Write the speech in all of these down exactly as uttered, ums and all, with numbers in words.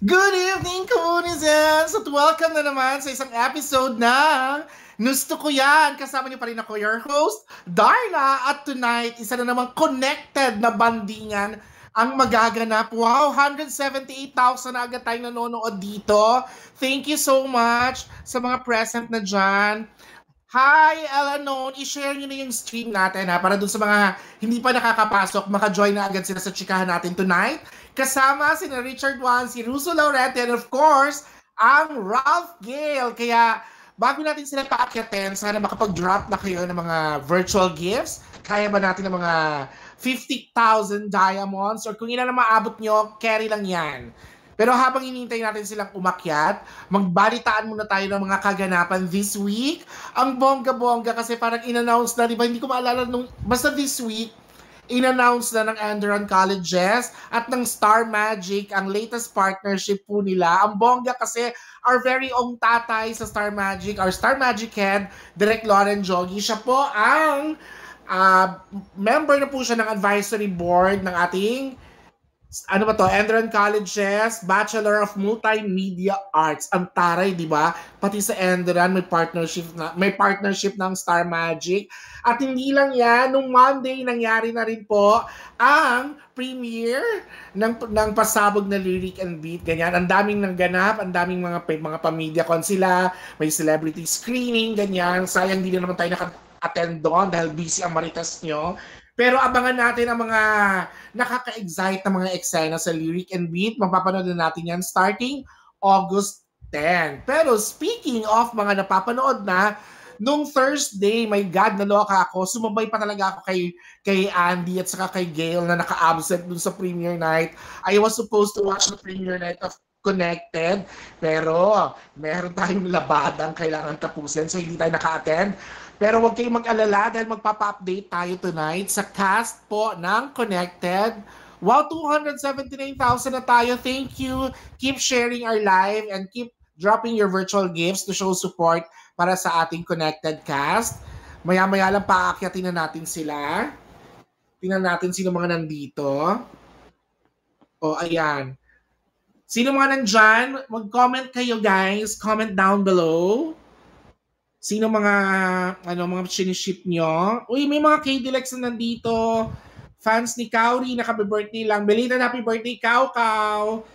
Good evening, Koonizens! At welcome na naman sa isang episode ng Gusto Ko Yan. Kasama niyo pa rin ako, your host, Darla. At tonight, isa na namang connected na bandingan ang magaganap. Wow, one hundred seventy-eight thousand na agad tayong nanonood dito. Thank you so much sa mga present na dyan. Hi, Elanon! I-share nyo na yung stream natin ha, para dun sa mga hindi pa nakakapasok, maka-join na agad sila sa chikahan natin tonight. Kasama si Richard Juan, si Russo Laurente, and of course, ang Ralph Gale. Kaya bago natin sila paakyatin, sana makapag-drop na kayo ng mga virtual gifts. Kaya ba natin ng mga fifty thousand diamonds? Or kung ilan na maabot nyo, carry lang yan. Pero habang inintay natin silang umakyat, magbalitaan muna tayo ng mga kaganapan this week. Ang bongga-bongga kasi parang in-announce na, di ba? Hindi ko maalala nung, basta this week, in-announce na ng Andron Colleges at ng Star Magic ang latest partnership po nila. Ang bongga kasi our very own tatay sa Star Magic, our Star Magic head, Direk Lauren Jogi. Siya po ang uh, member na po siya ng advisory board ng ating ano ba to? Andron Colleges, Bachelor of Multimedia Arts. Ang taray, di ba? Pati sa Andron may partnership na may partnership ng Star Magic. At hindi lang 'yan, nung Monday nangyari na rin po ang premiere ng ng pasabog na Lyric and Beat. Ganyan. Ang daming nangganap, ang daming mga mga pamilya kon sila, may celebrity screening, ganyan. Sayang hindi na naman tayo naka-attend doon dahil busy ang marites nyo. Pero abangan natin ang mga nakaka-excite na mga eksena sa Lyric and Beat. Mapapanood na natin yan starting August tenth. Pero speaking of mga napapanood na, nung Thursday, my God, naloka ako. Sumabay pa talaga ako kay, kay Andy at saka kay Gail na naka-absent dun sa premiere night. I was supposed to watch the premiere night of Connected, pero meron tayong labadang kailangan tapusin, so hindi tayo naka-attend. Pero huwag kayong mag-alala dahil magpapa-update tayo tonight sa cast po ng Connected. Wow, two hundred seventy-nine thousand na tayo. Thank you. Keep sharing our live and keep dropping your virtual gifts to show support para sa ating Connected cast. Maya-maya lang paakyatin na natin sila. Tingnan natin sino mga nandito. O, ayan. Sino mga nandyan? Mag-comment kayo, guys. Comment down below. Sino mga, ano, mga siniship nyo? Uy, may mga K D Lex na nandito. Fans ni Kauri, naka-birthday lang. Belated happy birthday, Kau Kau.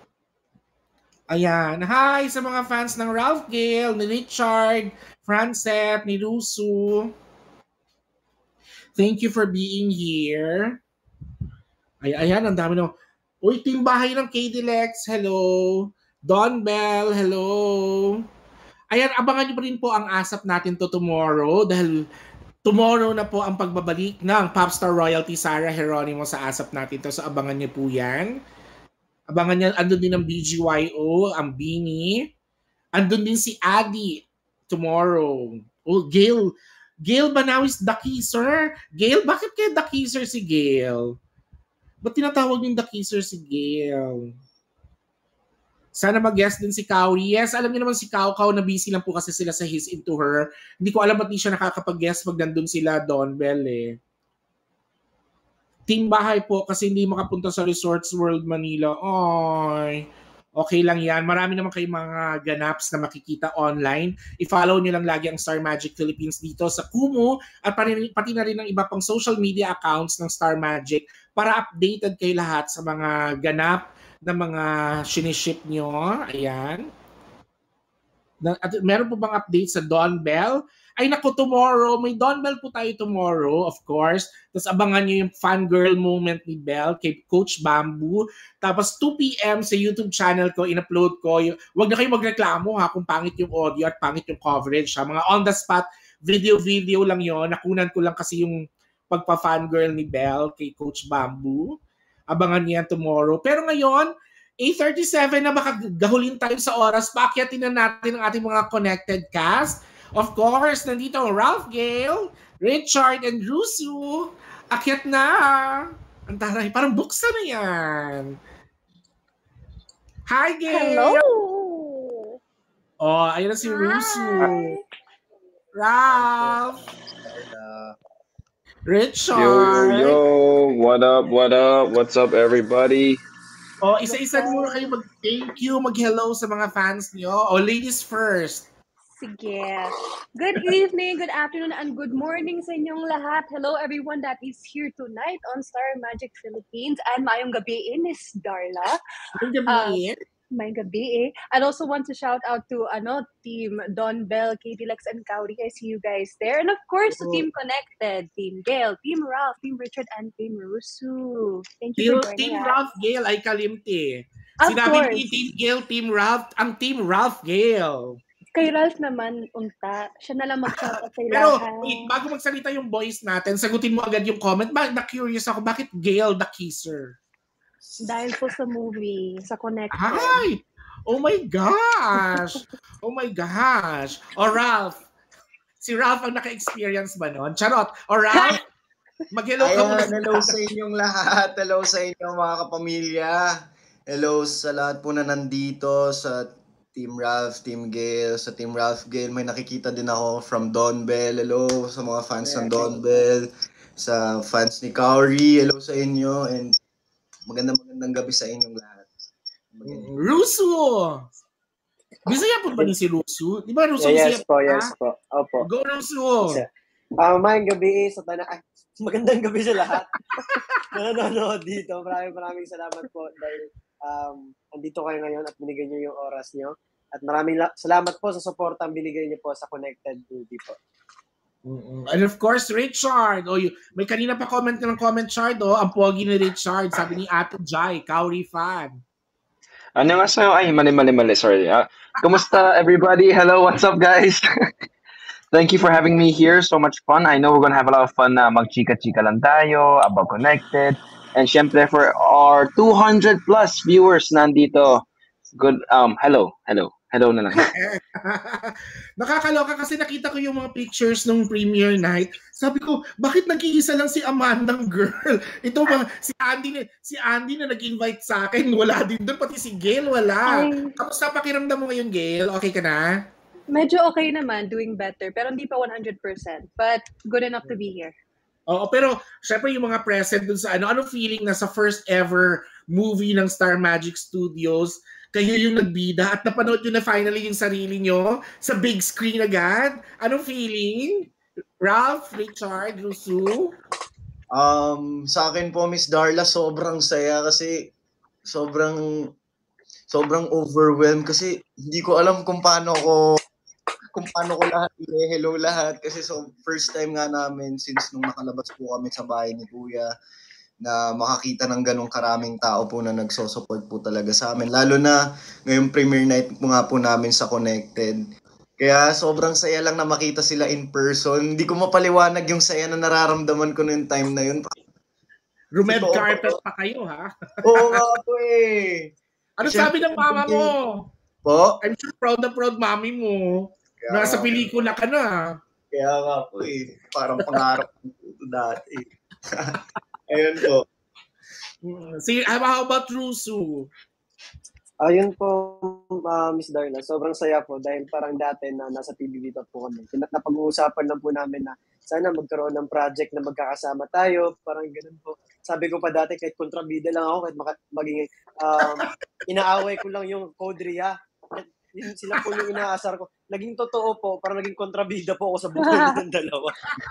Ayan. Hi sa mga fans ng Ralph Gale, ni Richard, Francet, ni Rusu. Thank you for being here. Ay, ayan, ang dami no. Uy, team bahay ng K D Lex, hello. Don Bell, hello. Ayan, abangan niyo pa rin po ang asap natin to tomorrow dahil tomorrow na po ang pagbabalik ng Popstar Royalty Sarah Geronimo sa asap natin to. So abangan niyo po yan. Abangan niyo, andun din ang B G Y O, ang Bini. Andun din si Adi tomorrow. Oh, Gail. Gail Banawis The Kisser. Gail, bakit kaya The Kisser si Gail? Ba't tinatawag yung The Kisser si Gail? Sana mag-guest din si Kauri. Yes, alam niyo naman si Kau Kau na busy lang po kasi sila sa His Into Her. Hindi ko alam ba't di siya nakakapag-guest pag nandun sila, Don Bell eh. Team bahay po kasi hindi makapunta sa Resorts World Manila. Ay, okay lang yan. Marami naman kayong mga ganaps na makikita online. I-follow nyo lang lagi ang Star Magic Philippines dito sa Kumu at pati na rin ng iba pang social media accounts ng Star Magic para updated kayo lahat sa mga ganap na mga siniship nyo. Ayan. At meron po bang update sa Don Bell? Ay naku, tomorrow, may Don Bell po tayo tomorrow, of course. Tapos abangan nyo yung fangirl moment ni Bell kay Coach Bamboo. Tapos two p.m. sa YouTube channel ko, in-upload ko. Yung, wag na kayo magreklamo ha kung pangit yung audio at pangit yung coverage. Ha? Mga on-the-spot video-video lang yon. Nakunan ko lang kasi yung pagpa-fangirl ni Bell kay Coach Bamboo. Abangan niya tomorrow. Pero ngayon, eight thirty-seven na makagahulin tayo sa oras. Paakyatin na natin ang ating mga connected cast. Of course, nandito ang Ralph Gale, Richard, and Rusu. Akyat na. Ang taray, parang buksa na yan. Hi, Gale! Hello! Oh, ayun na si Hi. Rusu. Ralph! Richard! Yo, yo! What up, what up? What's up, everybody? O, isa-isa muna kayo mag-thank you, mag-hello sa mga fans niyo. O, ladies first. Sige. Good evening, good afternoon, and good morning sa inyong lahat. Hello everyone that is here tonight on Star Magic Philippines. And mayong gabi, Miss Darla. Mayong gabi. Uh, may gabi. I'd also want to shout out to ano Team Don Bell, Katie Lex, and Kauri. I see you guys there. And of course, to Team Connected, Team Gail, Team Ralph, Team Richard, and Team Rusu. Thank you Team, for joining Team us. Ralph Gail ay kalimti. Of Sinabi course. ni Team Gail, Team Ralph, ang Team Ralph Gail. Kay Ralph naman, unta. Siya na lang mag-shoutout sa Pero, ilahan. wait, bago magsalita yung boys natin, sagutin mo agad yung comment. Ba, na-curious ako, bakit Gail the Kisser? Dahil po sa movie, sa Connected. Ay! Oh my gosh! Oh my gosh! O Ralph, si Ralph ang naka-experience ba nun? Charot! O Ralph, mag-hello ka muna. Hello sa inyong lahat. Hello sa inyong mga kapamilya. Hello sa lahat po na nandito sa Team Ralph, Team Gail. Sa Team Ralph Gail, may nakikita din ako from Don Bell. Hello sa mga fans ng Don Bell. Sa fans ni Kauri, hello sa inyo. And magandang magandang gabi sa inyong lahat. Magandang. Rusu! Bisaya po ba ni si Rusu? Di ba Rusu? Yeah, yes po, yes po. Opo. Go Rusu! Uh, mayang gabi sa tanang. Ay, magandang gabi sa lahat. Nanonood dito. Maraming maraming salamat po dahil um, andito kayo ngayon at binigay niyo yung oras niyo. At maraming la- salamat po sa support ang binigay niyo po sa Connected Movie po. Mm-mm. And of course, Richard. Oh, y- may kanina pa comment ng comment, Chard. Oh, ang pogi ni Richard. Sabi ni Ate Jai, Kauri fan. Ano nga sa'yo? Ay, mali, mali, mali. Sorry. Uh, kumusta, everybody? Hello, what's up, guys? Thank you for having me here. So much fun. I know we're gonna have a lot of fun na mag-chika-chika lang tayo about Connected. And syempre for our two hundred plus viewers nandito. Good, um, hello, hello. Hello na lang. Nakakaloka kasi nakita ko yung mga pictures nung premiere night. Sabi ko, bakit nag-iisa lang si Amandang girl? Ito ba, si Andy, si Andy na nag-invite sa akin, wala din doon. Pati si Gail, wala. Ay. Kamusta pakiramdam mo ngayon, Gail? Okay ka na? Medyo okay naman, doing better. Pero hindi pa one hundred percent. But good enough to be here. Oo, pero syempre yung mga present dun sa ano, ano feeling na sa first ever movie ng Star Magic Studios, kayo yung nagbida at napanood nyo na finally yung sarili nyo sa big screen agad? Anong feeling? Ralph, Richard, Rusu? Um, sa akin po, Miss Darla, sobrang saya kasi sobrang sobrang overwhelmed kasi hindi ko alam kung paano ko kung paano ko lahat i-hello lahat kasi so first time nga namin since nung nakalabas po kami sa bahay ni Kuya na makakita ng ganong karaming tao po na nagsosupport po talaga sa amin. Lalo na ngayong premiere night po nga po namin sa Connected. Kaya sobrang saya lang na makita sila in person. Hindi ko mapaliwanag yung saya na nararamdaman ko noong time na yun. Rumed carpet pa kayo, ha? Oo nga po eh. Ano sabi ng mama mo? Po? I'm sure proud na proud mami mo. Kaya, nasa pelikula ka na. Kaya nga po eh. Parang pangarap ko dati. Ayun po. See, how about Rusu? Ayun po, uh, Miss Darla. Sobrang saya po dahil parang dati na nasa T V dito po kami. Napag-uusapan lang po namin na sana magkaroon ng project na magkakasama tayo. Parang ganun po. Sabi ko pa dati kahit kontrabida lang ako, kahit maka- maging um, inaaway ko lang yung Codria. Yun sila po yung inaasar ko. Naging totoo po, parang naging kontrabida po ako sa buhay ng dalawa.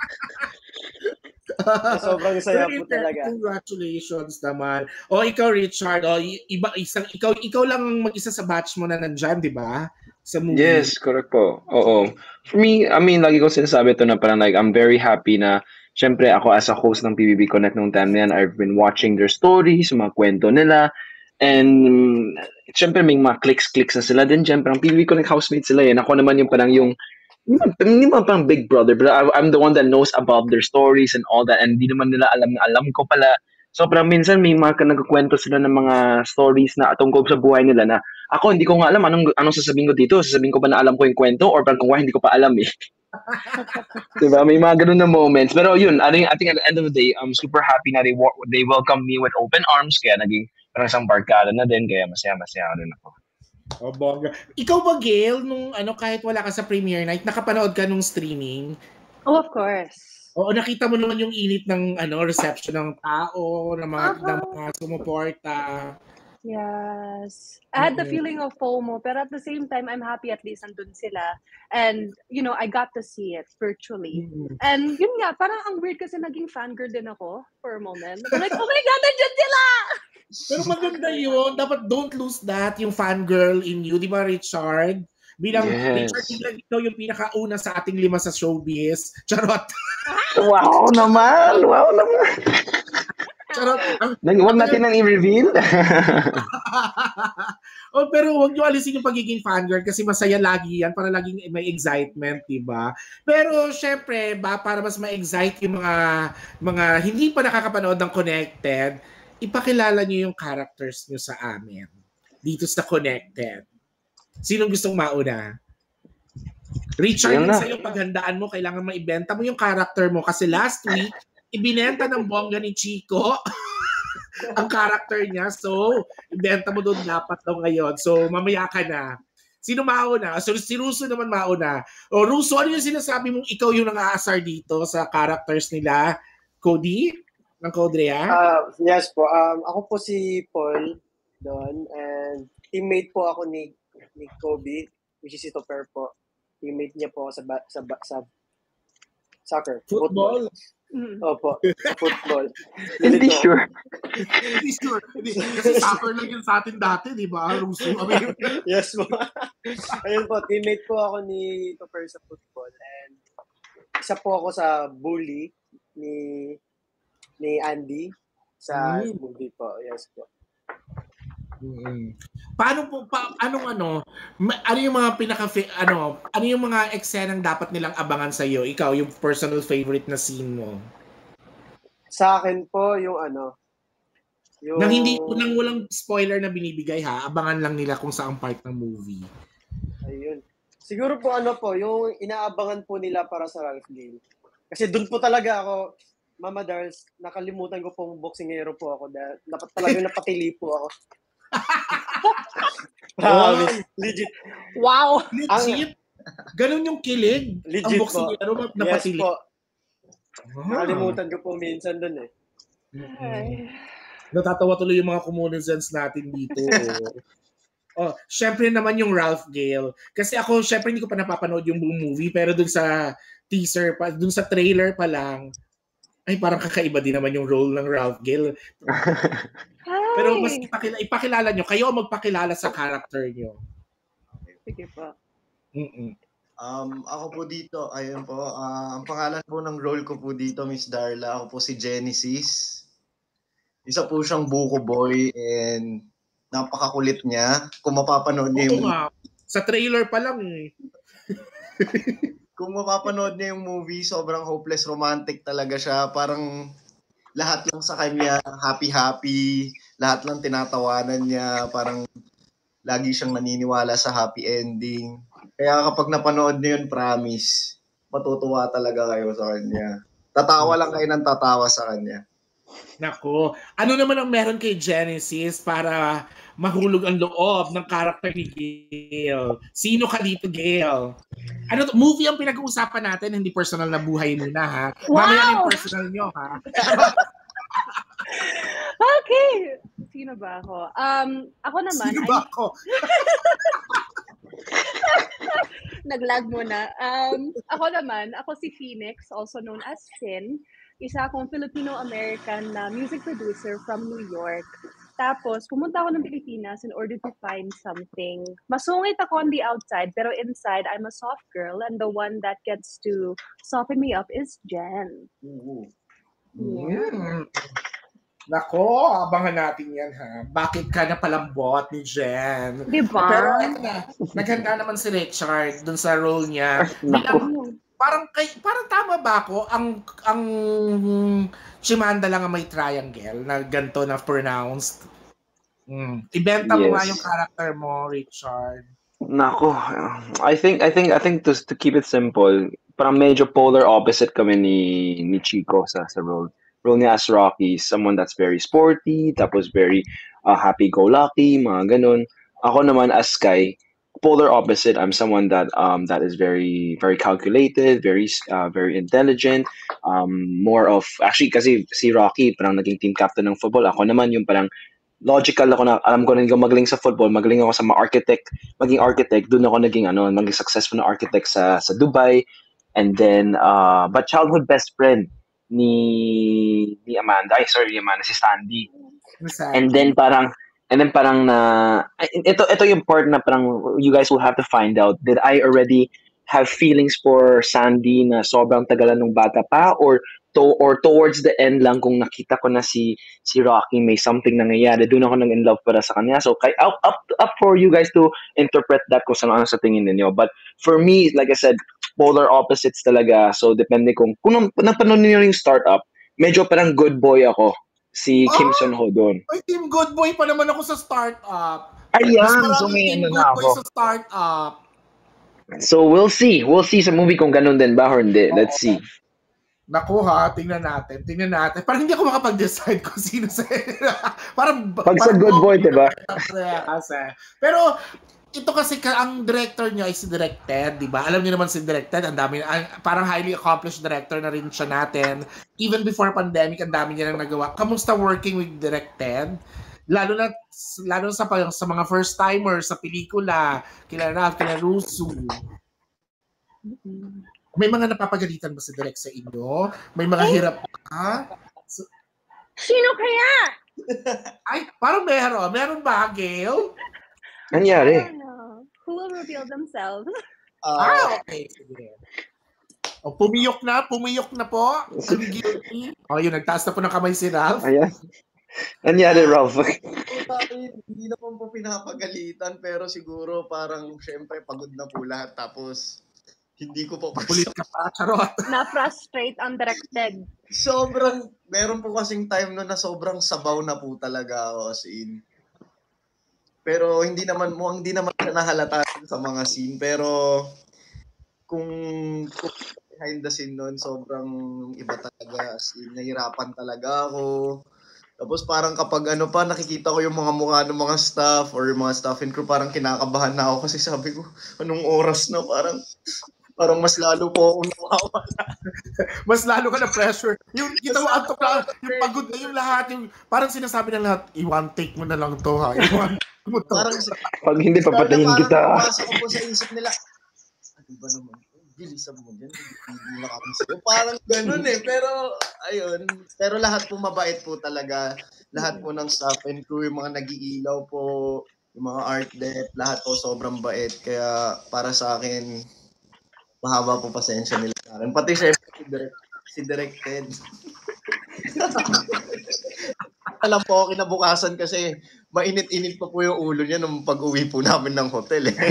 Sobrang saya po talaga. Congratulations naman. O ikaw Richard, o iba isang ikaw ikaw lang mag-isa sa batch mo na nandiyan, 'di ba? Sa movie. Yes, correct po. Oo. For me, I mean, lagi ko sinasabi to na parang like I'm very happy na syempre ako as a host ng P B B Connect nung time na yan, I've been watching their stories, mga kwento nila. And syempre may mga clicks-clicks na sila din. Syempre ang P B B Connect housemate sila yan. Ako naman yung parang yung hindi naman pang big brother, but I, I'm the one that knows about their stories and all that, and hindi naman nila alam na alam ko pala. So, parang minsan may mga nagkukwento sila ng mga stories na tungkol sa buhay nila na ako hindi ko nga alam anong, anong sasabihin ko dito. Sasabihin ko ba na alam ko yung kwento or parang kung why hindi ko pa alam eh. Diba? May mga ganun na moments. Pero yun, I think, I think at the end of the day, I'm super happy na they, they welcome me with open arms. Kaya naging parang isang barkada na din. Kaya masaya-masaya rin ako. Oh, bongga. Ikaw ba, Gail, nung ano, kahit wala ka sa premiere night, nakapanood ka nung streaming? Oh, of course. Oo, nakita mo naman yung init ng ano reception ng tao, ng mga, uh-huh. ng mga sumuporta. Yes. I had the Mm-mm. feeling of FOMO, pero at the same time, I'm happy at least nandun sila. And, you know, I got to see it virtually. Mm-mm. And yun nga, parang ang weird kasi naging fangirl din ako for a moment. I'm like, oh my God, nandiyan sila! Pero maganda yun. Dapat don't lose that, yung fangirl in you. Di ba, Richard? Bilang Richard, Yes. bilang ikaw yung pinakauna sa ating lima sa showbiz. Charot. Wow naman! Wow naman! Charot. Ang- Nang, huwag natin nang i-reveal. oh, pero huwag niyo alisin yung pagiging fangirl kasi masaya lagi yan para laging may excitement, di ba? Pero syempre, ba, para mas ma-excite yung mga mga hindi pa nakakapanood ng Connected, ipakilala niyo yung characters niyo sa amin dito sa Connected. Sinong gustong mauna? Richard, Yan yung na. sa'yo, paghandaan mo, kailangan maibenta mo yung character mo kasi last week, ibinenta ng bongga ni Chico ang character niya. So, ibenta mo doon dapat daw ngayon. So, mamaya ka na. Sino mauna? So, si Russo naman mauna. O, Russo, ano yung sinasabi mong ikaw yung nang-aasar dito sa characters nila? Cody? Ng Codrea? Ah, yes po. Um, ako po si Paul doon and teammate po ako ni ni Kobe, which is si Topper po. Teammate niya po sa ba- sa ba- sa soccer, Football? Mm. Opo, sa football. Hindi Dito. sure. Hindi sure. Hindi. Kasi soccer lang yun sa atin dati, di ba? Russo. I mean, Yes po. Ayun po, teammate po ako ni Topper sa football and isa po ako sa bully ni ni Andy sa Mm. movie po. Yes po. Mm. Paano po pa anong ano ma- ano yung mga pinaka ano ano yung mga eksenang dapat nilang abangan sa iyo? Ikaw yung personal favorite na scene mo. Sa akin po yung ano yung Nang hindi nang walang spoiler na binibigay ha, abangan lang nila kung saang part ng movie. Ayun. Siguro po ano po, yung inaabangan po nila para sa Ralph Gale. Kasi doon po talaga ako, Mama Darls, nakalimutan ko pong boxingero po ako dahil dapat talaga napatili po ako. Promise. Legit. Wow! Legit. Ganun yung kilig. Legit ang po. boxing ano Yes napatili. po. Ah. Nakalimutan ko po minsan doon eh. Mm-mm. Natatawa tuloy yung mga communizens natin dito. Oh, oh syempre naman yung Ralph Gale. Kasi ako, syempre hindi ko pa napapanood yung buong movie, pero dun sa teaser pa, dun sa trailer pa lang, ay parang kakaiba din naman yung role ng Ralph Gale. Hi! Pero mas ipakilala, ipakilala nyo, kayo ang magpakilala sa character nyo. Sige po. Mm-mm. Um, ako po dito, ayun po, ah, ang pangalan po ng role ko po dito, Miss Darla, ako po si Genesis. Isa po siyang buko boy and napakakulit niya. Kung mapapanood niyo Oo yung nga. Sa trailer pa lang eh. kung mapapanood niyo yung movie, sobrang hopeless romantic talaga siya. Parang lahat lang sa kanya happy-happy, lahat lang tinatawanan niya, parang lagi siyang naniniwala sa happy ending. Kaya kapag napanood niyo yun, promise, matutuwa talaga kayo sa kanya. Tatawa lang kayo ng tatawa sa kanya. Nako. Ano naman ang meron kay Genesis para mahulog ang loob ng character ni Gale? Sino ka dito, Gale? Ano to? Movie ang pinag-uusapan natin, hindi personal na buhay muna, ha? Wow! Mamaya na yung personal nyo, ha? Okay! Sino ba ako? Um, ako naman, Sino I'm- ba ako? Naglag muna. Um, ako naman, ako si Phoenix, also known as Finn. Isa akong Filipino-American na music producer from New York. Tapos, pumunta ako ng Pilipinas in order to find something. Masungit ako on the outside, pero inside, I'm a soft girl. And the one that gets to soften me up is Jen. Oo. Mm. Nako, abangan natin yan, ha? Bakit ka na palambot ni Jen? Di ba? Pero ano na, naghanda naman si Richard dun sa role niya. Bilang, parang kay parang tama ba ako ang ang Chimanda lang ang may triangle na ganto na pronounced. Mm. Ibenta mo Yes. nga yung character mo, Richard. Nako, I think I think I think to to keep it simple, parang medyo polar opposite kami ni ni Chico sa sa role. Role niya as Rocky, someone that's very sporty, tapos very uh, happy-go-lucky, mga ganun. Ako naman as Sky, polar opposite. I'm someone that um that is very very calculated, very uh, very intelligent. Um, more of actually kasi si Rocky parang naging team captain ng football. Ako naman yung parang logical ako na alam ko na magaling sa football, magaling ako sa mga architect, maging architect, doon ako naging ano, maging successful na architect sa sa Dubai. And then, uh, but childhood best friend ni ni Amanda, ay sorry, Amanda, si Sandy. And then parang, and then parang na, ito, ito yung part na parang you guys will have to find out, did I already have feelings for Sandy na sobrang tagalan ng bata pa, or to or towards the end lang kung nakita ko na si si Rocky may something nangyayari, doon ako nang in love para sa kanya. So kay up up up for you guys to interpret that kung saan ano sa tingin niyo. But for me, like I said, polar opposites talaga. So depende kung kung napanood niyo yung Startup, medyo parang good boy ako. Si Kim Ah! Sun Ho doon. Ay, team good boy pa naman ako sa Startup. Ayan, Mas so maraming may team ano good na boy ako. sa Startup. So we'll see. We'll see sa movie kung ganun din ba or hindi. Let's see. Naku ha, tingnan natin. Tingnan natin. Parang hindi ako makapag-decide kung sino sa... parang... Pag sa parang good boy, diba? Kasi. Pero, ito kasi ka, ang director niya ay si Direk Ted, di ba? Alam niyo naman si Direk Ted, ang dami, ang, parang highly accomplished director na rin siya natin. Even before pandemic, ang dami niya nang nagawa. Kamusta working with Direk Ted? Lalo na lalo sa sa mga first timers sa pelikula, kila Ralph, kila Russo. May mga napapagalitan ba si Direk sa inyo? May mga hirap ka? So, Sino kaya? ay, parang meron. Meron ba, Gail? Nangyari. I don't know. Who will reveal themselves? Uh, Ah, okay. Sige. O, pumiyok na, pumiyok na po. I'm guilty. O, yun, nagtaas na po ng kamay si Ralph. Ayan. Nangyari, Ralph. hindi na po po pinapagalitan, pero siguro parang syempre pagod na po lahat, tapos hindi ko po Kulit ka pa, charot. Na-frustrate ang directed. sobrang, meron po kasing time no na sobrang sabaw na po talaga ako as in. Pero hindi naman mo, hindi naman nahalata sa mga scene, pero kung, kung behind the scene nun, sobrang iba talaga, as in, nahirapan talaga ako. Tapos parang kapag ano pa, nakikita ko yung mga mukha ng mga staff or yung mga staff and crew, parang kinakabahan na ako kasi sabi ko, anong oras na, parang parang mas lalo po akong nawawala. Mas lalo ka na pressure. Yung kita mo, antok na, yung pagod na yung lahat, yung parang sinasabi ng lahat, i-one take mo na lang to ha. I-one take mo to. Parang, Pag hindi, papatayin parang kita. Parang ko po sa isip nila, ano ba naman, bilisan mo dyan, hindi na kami sa'yo. Parang ganun eh, pero ayun, pero lahat po mabait po talaga. Lahat po ng staff and crew, yung mga nag-iilaw po, yung mga art dep, lahat po sobrang bait. Kaya para sa akin, mahaba po pasensya nila sa akin. Pati syempre si Direk, si Direk Ted. Alam po, kinabukasan kasi mainit-init pa po yung ulo niya nung pag-uwi po namin ng hotel eh.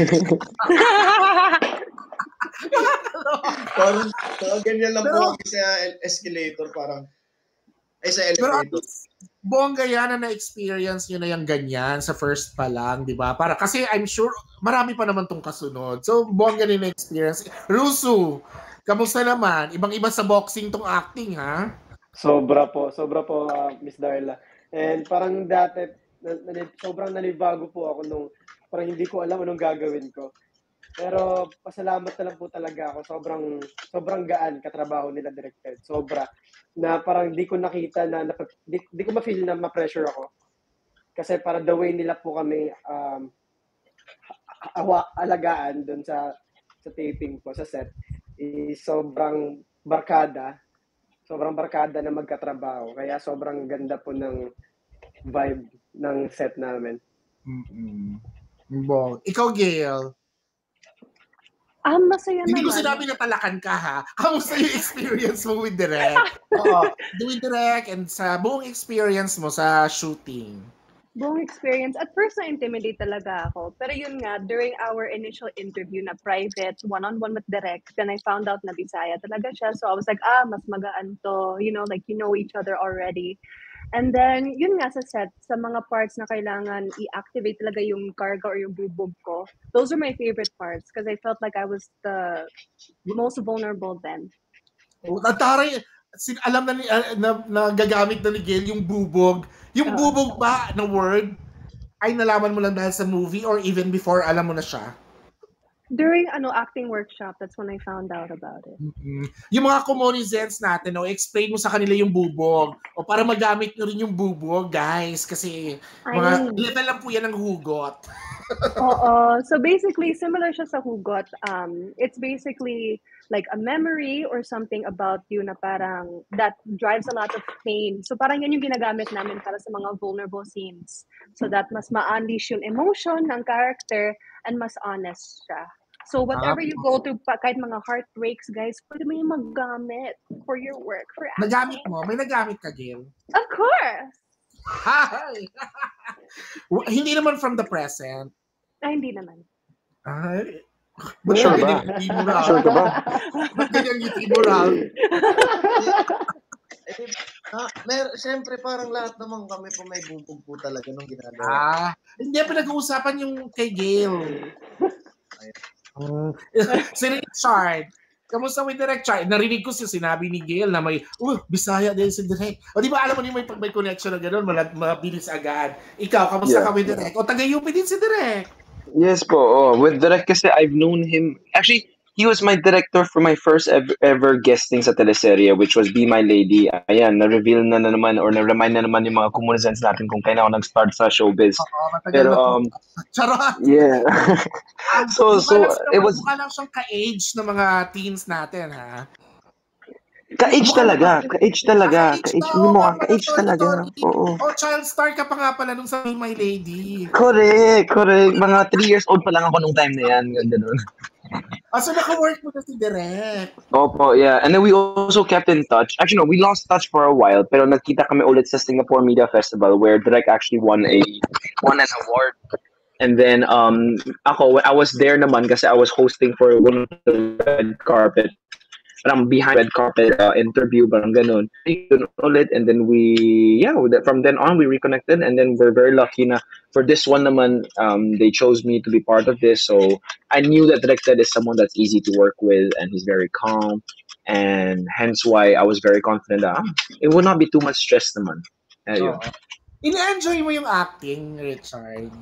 parang, parang ganyan lang Pero- po kami sa escalator, parang, ay sa Pero at elevator. least, bongga yan na na-experience nyo na yung ganyan sa first pa lang, di ba? Para, kasi I'm sure, marami pa naman tong kasunod. So, bongga rin na-experience. Rusu, kamusta naman? Ibang-iba sa boxing tong acting, ha? Sobra po, sobra po, uh, Miss Darla. And parang dati, na, na, sobrang nanibago po ako nung parang hindi ko alam anong gagawin ko. Pero pasalamat na lang po talaga ako. Sobrang sobrang gaan katrabaho nila directed. Sobra. Na parang di ko nakita na, na di, di ko ma-feel na ma-pressure ako. Kasi para the way nila po kami um, awa, alagaan doon sa sa taping po, sa set, is sobrang barkada. Sobrang barkada na magkatrabaho. Kaya sobrang ganda po ng vibe ng set namin. Mm-mm. Bong. Ikaw, Gail, Ah, masaya hindi ko naman. sinabi na talakan ka, ha? Kamusta yung experience mo with Direk? Oo, with Direk and sa buong experience mo sa shooting. Buong experience. At first, na-intimidate talaga ako. Pero yun nga, during our initial interview na private, one-on-one with Direk, then I found out na Bisaya talaga siya. So I was like, ah, mas magaan to. You know, like, you know each other already. And then, yun nga sa set, sa mga parts na kailangan i-activate talaga yung karga or yung bubog ko, those are my favorite parts because I felt like I was the most vulnerable then. At taray, sin- alam na, ni, ah, na, na gagamit na ni Gail yung bubog. Yung Ah. bubog ba na word ay nalaman mo lang dahil sa movie or even before alam mo na siya? During ano acting workshop, that's when I found out about it. Mm-mm. Yung mga Comonizens natin, no, explain mo sa kanila yung bubog. O para magamit nyo rin yung bubog, guys. Kasi mga Ayun. level lang po yan ng hugot. Oo. So basically, similar siya sa hugot. Um, it's basically like a memory or something about you na parang that drives a lot of pain. So parang yan yung ginagamit namin para sa mga vulnerable scenes. So that mas ma-unleash yung emotion ng character and mas honest siya. So whatever you go through, pa- kahit mga heartbreaks, guys, pwede mo yung maggamit for your work, for acting. Nagamit mo? May nagamit ka, Gail? Of course! Hi! Hindi naman from the present. Ay, hindi naman. Ay. Ba't Sure ganyan ba? ngiti mo, Ral? Sure ka ba? Ba't ganyan ngiti mo, Ral? Eh, ah, mer siyempre parang lahat naman kami po may bubog po talaga nung ginagawa. Ah, hindi, pinag-uusapan yung kay Gail. Uh, si Richard, kamusta may Direct Chart? Narinig ko siya sinabi ni Gail na may, uh, Bisaya din si Direct. O di ba alam mo niyo may pag may connection na gano'n, mabilis agad. Ikaw, kamusta Yeah. ka may Direct? O taga-U P din si Direct. Yes po. Oh, with Direk kasi I've known him. Actually, he was my director for my first ever, ever guesting sa teleserye, which was Be My Lady. Ayan, na-reveal na, na naman or na-remind na naman yung mga Comonizens natin kung kailan ako nag-start sa showbiz. Oo, matagal Pero, na po. um, Charot! yeah. Um, so, mukha so, lang siya- it was, Mukha lang siyang ka-age ng mga teens natin, ha? ka-age talaga. Ka-age talaga. Ka-age Ka-age na, mo oo, ka. mga Ka-age talaga. thirty. Oo. Oh, child star ka pa nga pala nung sa Be My Lady. Correct, correct. Mga three years old pa lang ako nung time na yan. Ganun. Ah, so naka-work mo na si Direct. Opo, yeah. And then we also kept in touch. Actually, no, we lost touch for a while, pero nagkita kami ulit sa Singapore Media Festival where Direk actually won a won an award. And then um ako, I was there naman kasi I was hosting for one of the red carpet. Parang behind red carpet uh, interview, parang ganun. Yun ulit, and then we, yeah, from then on, we reconnected, and then we're very lucky na for this one naman, um, they chose me to be part of this, so I knew that Direk Ted is someone that's easy to work with, and he's very calm, and hence why I was very confident that ah, it would not be too much stress naman. Ayun. Oo. In-enjoy mo yung acting, Richard?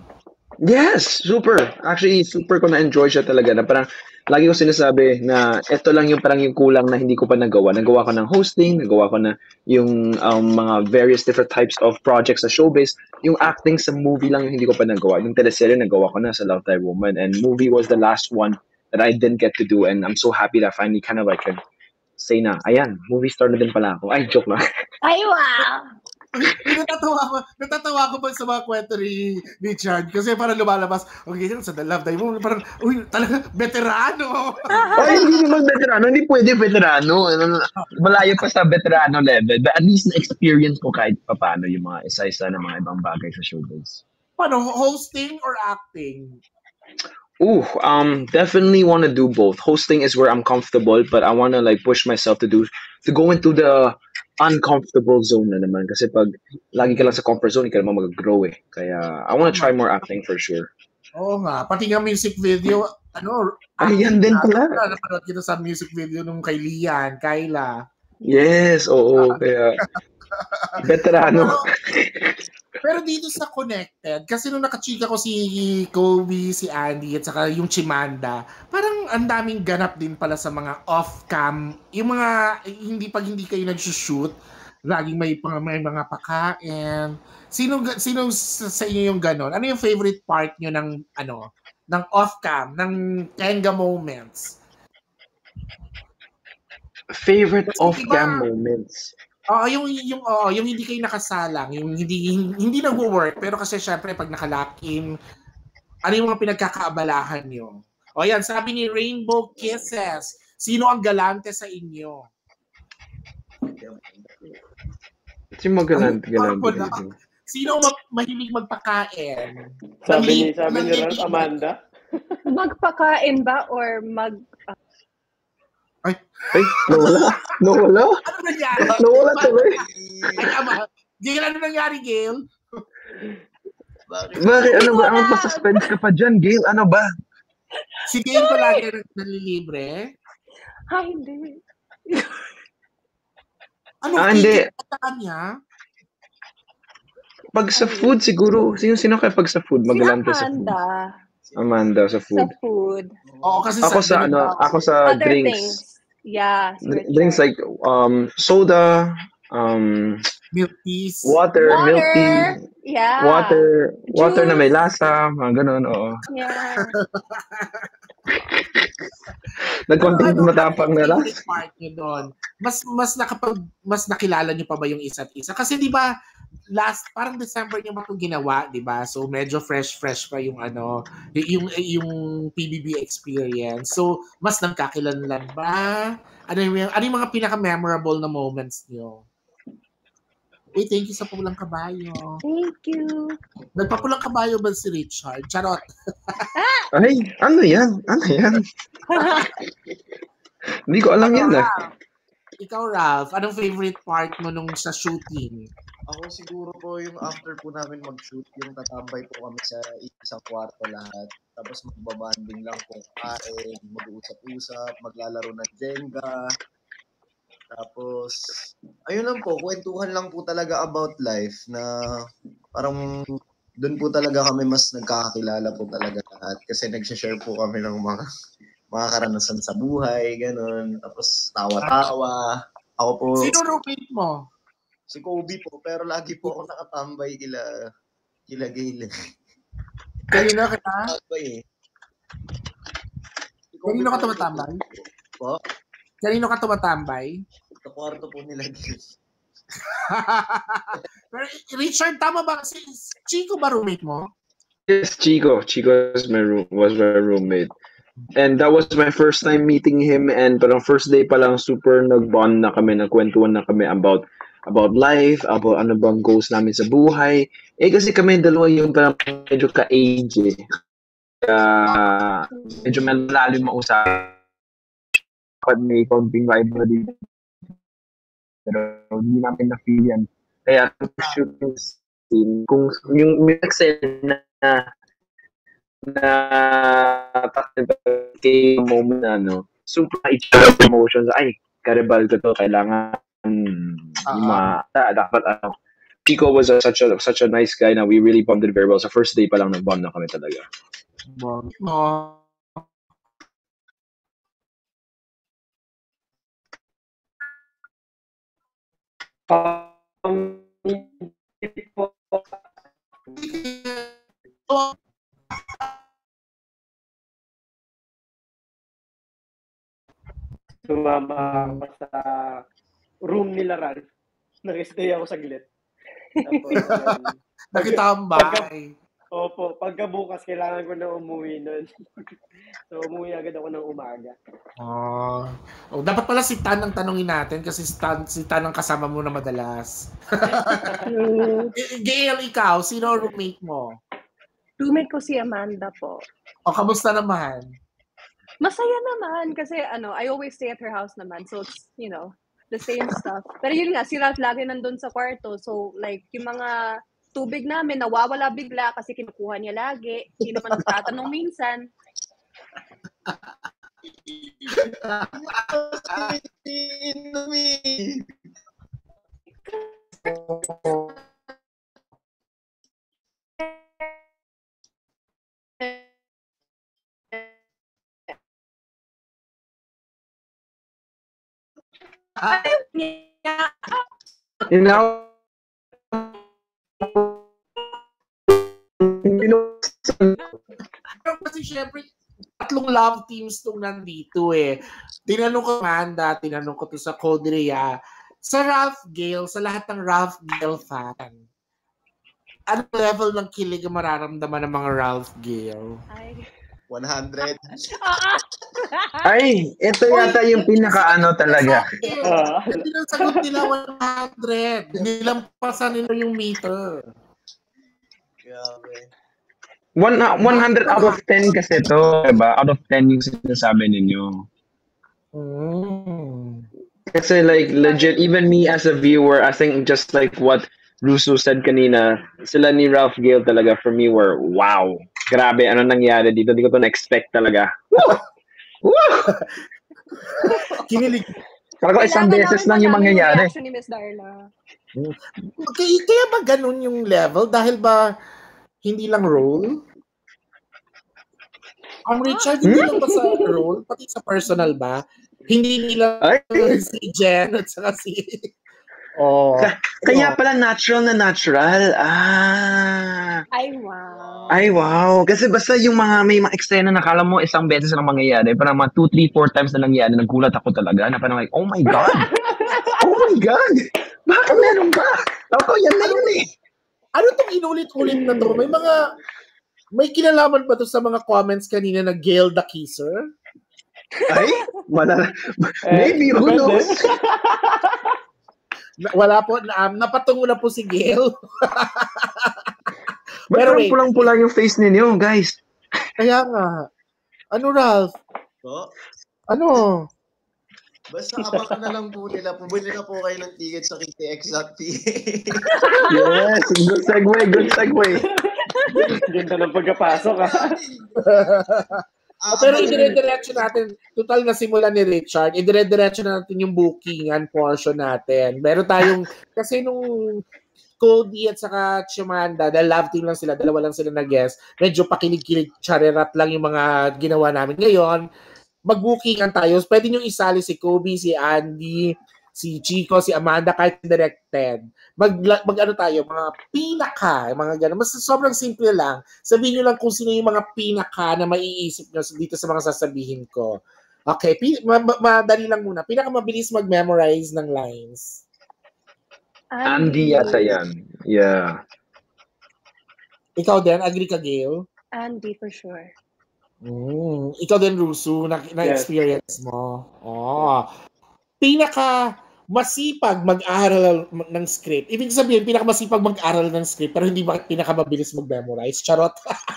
Yes, super. Actually, super ko na-enjoy siya talaga. Na parang, lagi ko sinasabi na ito lang yung parang yung kulang na hindi ko pa nagawa. Nagawa ko ng hosting, nagawa ko na yung um, mga various different types of projects sa showbiz. Yung acting sa movie lang yung hindi ko pa nagawa. Yung teleserye, nagawa ko na sa Love Thy Woman. And movie was the last one that I didn't get to do. And I'm so happy that I finally kind of like can say na, ayan, movie star na din pala ako. Ay, joke lang. Ay, wow! natatawa ko, natatawa ko pa sa mga kwento ni Richard kasi parang lumalabas, okay, sa The Love Thy Woman, parang, uy, talaga, veterano. Ay, hindi naman veterano. Hindi pwede veterano. Malayo pa sa veterano level. But at least na-experience ko kahit paano yung mga isa-isa na mga ibang bagay sa showbiz. Paano, hosting or acting? Ooh, um, definitely want to do both. Hosting is where I'm comfortable, but I want to like push myself to do, to go into the uncomfortable zone na naman. Kasi pag lagi ka lang sa comfort zone, hindi ka naman mag-grow eh. Kaya I want to try more acting for sure. Oo nga, pati nga music video, ano, Ayan din pala. Napanood kita sa music video nung kay Lian, Kyla. Yes, oo. Kaya, veterano. Pero dito sa Connected, kasi nung nakachika ko si Kobe, si Andy, at saka yung Chimanda, parang ang daming ganap din pala sa mga off-cam. Yung mga, hindi pag hindi kayo nag-shoot, laging may, may mga pakain. Sino, sino sa, sa inyo yung ganon? Ano yung favorite part nyo ng, ano, ng off-cam, ng Tenga moments? Favorite Kasi off-cam iba- moments? Oo, yung yung oo, yung hindi kayo nakasalang, yung hindi hindi nagwo-work pero kasi syempre pag naka-lock in, ano yung mga pinagkakaabalahan niyo? O yan, sabi ni Rainbow Kisses, sino ang galante sa inyo? Sino galant, Ano, galant. wala. Sino ang ma- mahilig magpakain? Sabi ni, Nali- sabi ni nali- Ralph Amanda. Magpakain ba or mag... Ay, nawala. Nawala. Ano nangyari? Nawala tuloy. Ay, ama. Gail, ano nangyari, Gail? Bakit? Bakit? Ano ba? Ang pa-suspense ka pa dyan, Gail? Ano ba? Si Gail palagi nalilibre? Ha, hindi. Ano Ah, hindi. hindi. Sa kanya? Pag sa food, siguro. Sino-sino kayo pag sa food? Si Magalante sa food. Amanda. Amanda sa Sa food. food. Oo, kasi Ako sa ganun ano, daw. ako sa Other drinks. things. Yeah, si Dr- Drinks Richard. like um soda, um Milk teas. water, milk tea, Water. Yeah. water, water na may Juice. lasa, mga ganun, oo. Yeah. Pero Nagkonting ano, ano matapang yung na lang. favorite part nyo doon? Mas mas nakapag mas nakilala nyo pa ba yung isa't isa? Kasi di ba last parang December nyo ba itong ginawa, di ba? So medyo fresh fresh pa yung ano, y- yung yung P B B experience. So mas nagkakilanlan ba? Ano yung ano yung mga pinaka-memorable na moments nyo? Uy, thank you sa pulang kabayo. Thank you. Nagpapulang kabayo ba si Richard? Charot. Ay, ano yan? Ano yan? Hindi ko alam yan ah. Ralph, ikaw, Ralph, anong favorite part mo nung sa shooting? Ako siguro po yung after po namin mag-shoot, yung tatambay po kami sa isang kwarto lahat. Tapos magbabanding lang po kain, mag-uusap-usap, maglalaro ng Jenga. Tapos, ayun lang po, kwentuhan lang po talaga about life na parang doon po talaga kami mas nagkakakilala po talaga lahat. Kasi nagsishare po kami ng mga mga karanasan sa buhay, ganun. Tapos tawa-tawa. Ako po, Sino roommate mo? si Kobe po, pero lagi po ako nakatambay kila kila Gayle. Kanino ka? Tambay eh. Si Kobe Kanino ka po, tumatambay? Po, Kanino ka tumatambay? sa kwarto po nila Gayle. Pero Richard, tama ba? Si Chico ba roommate mo? Yes, Chico. Chico was my room was my roommate. And that was my first time meeting him, and parang first day pa lang super nag-bond na kami, nagkwentuhan na kami about about life, about ano bang goals namin sa buhay. Eh kasi kami dalawa yung parang medyo ka-age eh. Kaya medyo malalim mausap. Kapag may konting rivalry. Pero hindi namin na-feel yan. Kaya shooting scene, kung yung may eksena na na kay moment na ano, super emotions, ay, karibal ko to, kailangan Uh-huh. ma, da, dapat ano. Chico was a, such a such a nice guy na we really bonded very well. Sa first day pa lang nag-bond na kami talaga. Bond mo. Um, Sumama ako sa room nila Ralph. Nag-stay ako saglit. Tapos, um, Nakitambay. opo, pagkabukas kailangan ko na umuwi nun. So, umuwi agad ako ng umaga. Oh. Oh, dapat pala si Tan ang tanungin natin kasi si Tan, si Tan ang kasama mo na madalas. G- Gail, ikaw, sino roommate mo? Roommate ko si Amanda po. O, kamusta naman? Masaya naman kasi ano, I always stay at her house naman. So it's, you know, the same stuff. Pero yun nga, si Ralph lagi nandun sa kwarto. So like, yung mga tubig namin nawawala bigla kasi kinukuha niya lagi. Hindi naman nagtatanong minsan. You know, Pero kasi syempre, tatlong love teams tong nandito eh. Tinanong ko Amanda, tinanong ko to sa Codrea. Sa Ralph Gale, sa lahat ng Ralph Gale fan, ano level ng kilig ang mararamdaman ng mga Ralph Gale? Ay. one hundred. ay, ito yata yung pinaka-ano talaga. Yeah. Hindi lang sagot nila one hundred. Hindi lang pasan nila yung meter. Grabe. One, uh, one hundred out of ten kasi to, diba? Out of ten yung sinasabi ninyo. Mm. Kasi like, legit, even me as a viewer, I think just like what Russo said kanina, sila ni Ralph Gale talaga for me were, wow, grabe, ano nangyari dito? Hindi ko to na-expect talaga. Woo! Woo! Kinilig. Kala ko isang Kailangan beses namin lang yung malaman mangyayari. reaction ni Miss Darla. Okay, kaya ba ganun yung level? Dahil ba hindi lang role? Ang Richard, hindi lang ba sa role, pati sa personal ba? Hindi nila Ay, si Jen at saka si... Oh, Ka- kaya ano? pala natural na natural. Ah. Ay, wow. Ay, wow. Kasi basta yung mga may mga eksena na kala mo isang beses lang mangyayari, parang mga two, three, four times na nangyayari, nagulat ako talaga. Na parang like, oh my God! Oh my God! Bakit meron ba? Ako, yan na yun eh. Ano itong inulit-ulit na to? May mga... May kinalaman ba to sa mga comments kanina na Gail the Kisser? Ay, malala. Maybe, who depende. knows? Na- Wala po, na, napatungo na po si Gail. Ba't Pero parang wait. pulang-pula yung face ninyo, guys? Kaya nga. Ano, Ralph? So, Ano? basta abangan na lang po nila. Pumili na po kayo ng ticket sa K T X dot P H. Yes, good segue, good segue. Ganda ng pagkapasok, ha? Oh, pero idire-diretso natin, total na simula ni Richard, idire-diretso na natin yung bookingan portion natin. Meron tayong, kasi nung Cody at saka Chimanda, dahil love team lang sila, dalawa lang sila na guest, medyo pakilig-kilig, charirat lang yung mga ginawa namin. Ngayon, mag-bookingan tayo. Pwede nyo isali si Kobe, si Andy, si Chico, si Amanda, kahit directed. Mag, mag ano tayo, mga pinaka, mga gano'n. Mas sobrang simple lang. Sabihin nyo lang kung sino yung mga pinaka na maiisip nyo dito sa mga sasabihin ko. Okay, pi- ma- ma- madali lang muna. Pinaka mabilis mag-memorize ng lines. Andy yata yan. Yeah. Ikaw din, agree ka, Gail? Andy, for sure. Mm. Ikaw din, Rusu, na, Yes. na-experience mo. Oh. Pinaka masipag mag-aral ng script. Ibig sabihin, pinaka masipag mag-aral ng script pero hindi ba pinaka mabilis mag-memorize? Charot.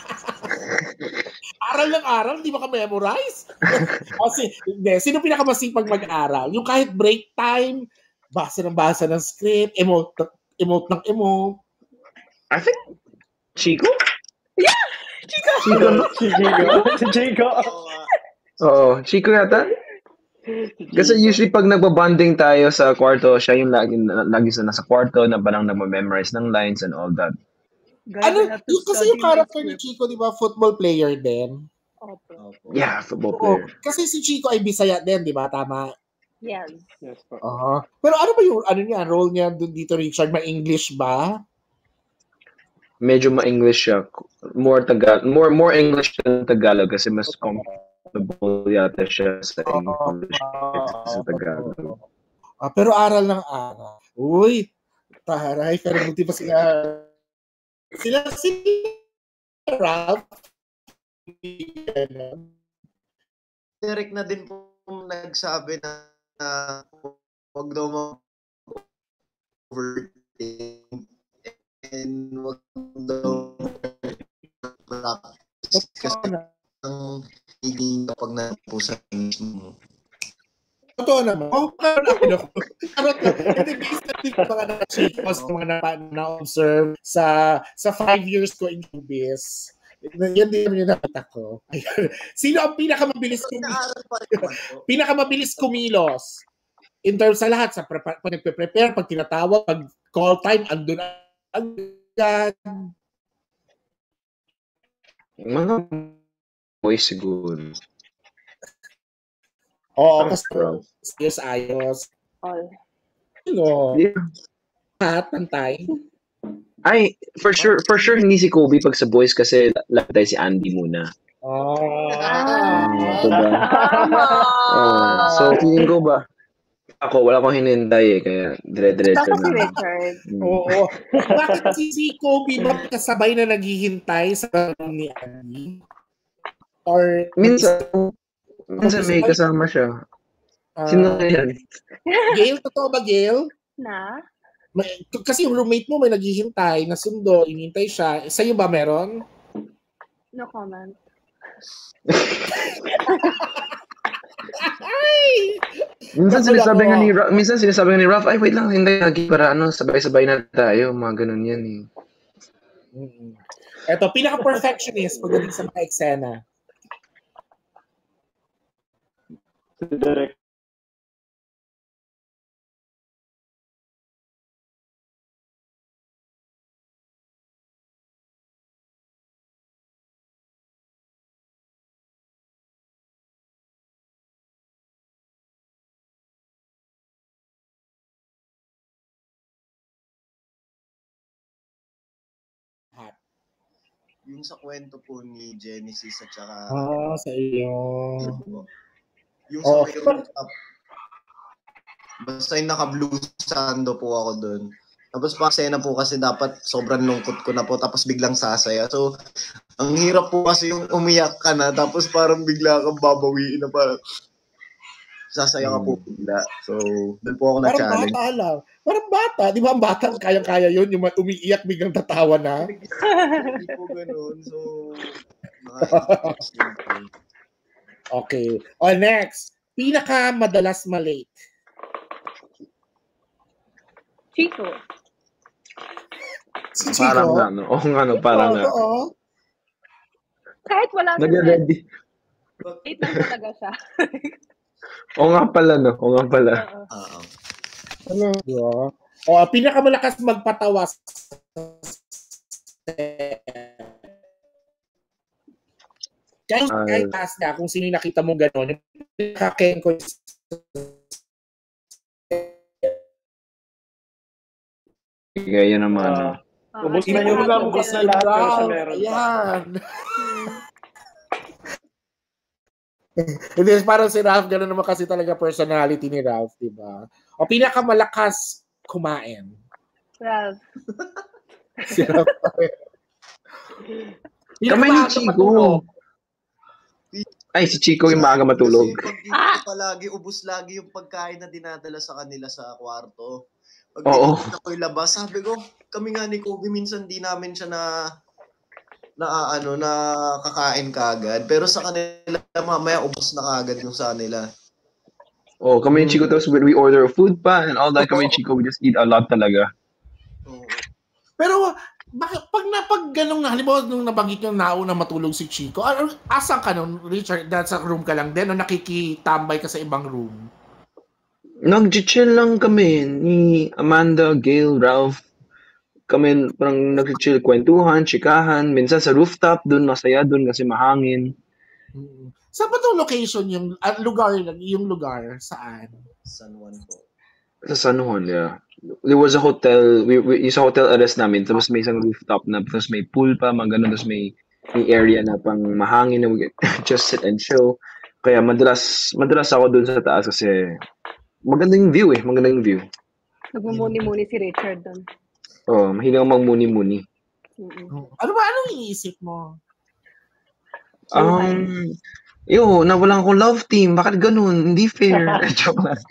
Aral ng aral, hindi maka-memorize? Kasi, hindi. Sino pinaka masipag mag-aral? Yung kahit break time, basa ng basa ng script, emote, emote ng emote. I think, Chico? Chico! Chico, no? Si Chico. Si Chico. Oo, ah, Oo, Chico yata. Kasi usually pag nagbabanding tayo sa kwarto, siya yung lagi, lagi sa nasa kwarto na parang nagma-memorize ng lines and all that. Guys, Ano, I have to yung kasi study yung my character ni script. Chico, di ba, football player din? Opo. opo. Yeah, football Oo. player. Kasi si Chico ay Bisaya din, di ba? Tama. Yes. Yes po. Oo. Pero ano ba yung ano niya, role niya dun dito, Richard? Ma-English ba? Medyo ma-English siya. More Tagalog, more more English than Tagalog kasi mas comfortable yata siya sa English kaysa sa Tagalog. Ah, pero aral ng aral. Uy, taray, pero buti pa sila. Sila si Ralph. Derek na din po nagsabi na, na huwag daw mag-overthink and huwag daw practice kasi ang higing kapag na po sa English mo. Totoo naman. Oh, parang ako na. Charot lang. Hindi, based na din mga na-chicos, mga na- na-observe sa sa five years ko in showbiz. Yan din yung nakita ko. Ayun. Sino ang pinakamabilis kumilos? Inaaral pa rin naman po. Pinakamabilis kumilos? In terms sa lahat, sa pre- pag nagpe-prepare, pag tinatawag, pag call time, andun agad. Mga boys siguro. Oo, Ah, kasi Ralph. ayos-ayos. All. Ano? Yeah. Lahat, pantay. Ay, for sure, for sure hindi si Kobe pag sa boys kasi latay si Andy muna. Oh. Ah. Diba? Tama! Oh, so feeling ko ba? Ako, wala akong hinintay eh, kaya dire-diretso Baka si na. Richard. Mm. Oo. Bakit si, si Kobe ba kasabay na naghihintay sa room ni Andy? Or Minsan, minsan may kasama siya. Ah, Sino yan? Gail, totoo ba, Gail? Na? May, kasi yung roommate mo may naghihintay, nasundo, inintay siya. Sa'yo ba meron? No comment. Ay! Minsan Naku, sinasabi naku. nga ni Ra- minsan sinasabi nga ni Ralph, ay wait lang, hindi lagi para ano, sabay-sabay na tayo, mga ganun yan eh. Mm-mm. Eto, pinaka-perfectionist pagdating sa mga eksena. Si Derek. yung sa kwento po ni Genesis at saka Ah, sa iyo. yung sa Oh. may rooftop. Basta yung naka-blue sando po ako doon. Tapos pa sena po kasi dapat sobrang lungkot ko na po tapos biglang sasaya. So, ang hirap po kasi yung umiyak ka na tapos parang bigla kang babawiin na parang sasaya ka po bigla. So, doon po ako Parang na-challenge. bata lang. Parang bata. Di ba ang bata kayang-kaya yun? Yung umiiyak biglang tatawa na. Hindi po ganun. So, nakaka-impress din po. Okay. O next. Pinaka madalas malate. Chico. Si Parang Chico. nga, no? Oo nga, no? Parang nga. Oo. Kahit wala sa set, Nag-ready. late lang talaga siya. Oo nga pala, no? Oo nga pala. Oo. Oo. Ano? Diba? O, pinakamalakas magpatawa sa kahit Ah. kahit taas na kung sino yung nakita mo gano'n, nakakain ko Kaya yun naman. no? Oo, Ubus kasi na yung marami ubus sila. na lahat pero siya meron pa. Ayan. Hindi, parang si Ralph, gano'n naman kasi talaga personality ni Ralph, di ba? O pinakamalakas kumain. Ralph. Si Ralph. Kamay ni Chico. Ay, si Chico yung maaga matulog. Kasi pag dito Ah! palagi, ubus lagi yung pagkain na dinadala sa kanila sa kwarto. Pag Oo. tinignan ko yung labas, sabi ko, kami nga ni Kobe, minsan di namin siya na na ano na kakain kagad, pero sa kanila mamaya ubos na kagad yung sa kanila. Oh, kami ni Chico, tapos when we order food pa and all that, kami ni Chico, we just eat a lot talaga. Oo. Pero, bakit, pag na, pag ganun na, halimbawa nung nabanggit nyo nauna matulog si Chico, ah, asan ka nun, Richard? Nasa room ka lang din o nakikitambay ka sa ibang room? Nag-chill lang kami ni Amanda, Gail, Ralph. Kami parang nag-chill, kwentuhan, chikahan. Minsan sa rooftop, dun masaya dun kasi mahangin. Mm. Saan ba itong location yung uh, lugar, yung lugar? Saan? San Juan po. Sa San Juan, yeah. There was a hotel, we, we, yung sa hotel arrest namin, tapos may isang rooftop na, tapos may pool pa, mga ganun, tapos may, may area na pang mahangin na we get, just sit and chill. Kaya madalas, madalas ako dun sa taas kasi magandang view eh, magandang view. Nagmumuni-muni si Richard doon. Oh, mahilig akong magmuni-muni. Mm-mm. Ano ba, anong iniisip mo? Um, yo, nawalan akong love team, bakit ganun? Hindi fair. Joke lang.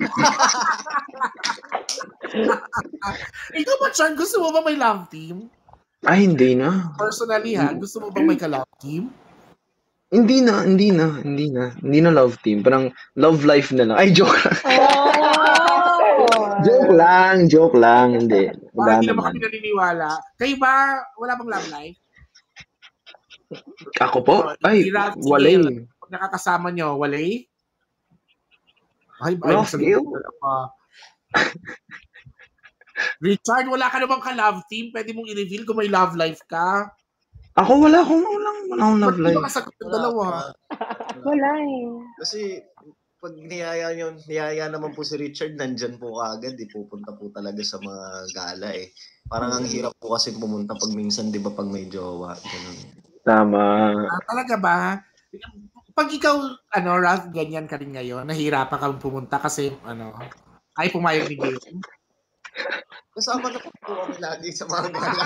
Ikaw ba, Char, gusto mo ba may love team? Ay, hindi na. Personally ha, gusto mo ba may ka-love team? Hindi na, hindi na, hindi na. Hindi na love team. Parang love life na lang. Ay, joke lang. Oh! Joke lang, joke lang. Hindi. Parang Wala hindi naman naman. kami naniniwala. Kayo ba, wala bang love life? Ako po? Ay, Si Ralph, si wala Gail, eh. pag nakakasama nyo, wala eh? Ay, ay, Ralph, sabi Gail? ko pa. Richard, wala ka namang ka-love team. Pwede mong i-reveal kung may love life ka. Ako wala akong, wala, wala akong love Ba't di ba life. kasagot ng Wala dalawa? pa. Wala eh. Kasi pag niyaya nyo, niyaya naman po si Richard, nandyan po kagad, di pupunta po talaga sa mga gala eh. Parang ang hirap po kasi pumunta pag minsan, di ba, pag may jowa. Ganun. Tama. Ah, talaga ba? Pag ikaw, ano, Ralph, ganyan ka rin ngayon, nahihirapan kang pumunta kasi, ano, ay pumayag ni Gail. Kasama na po po kami lagi sa mga gala.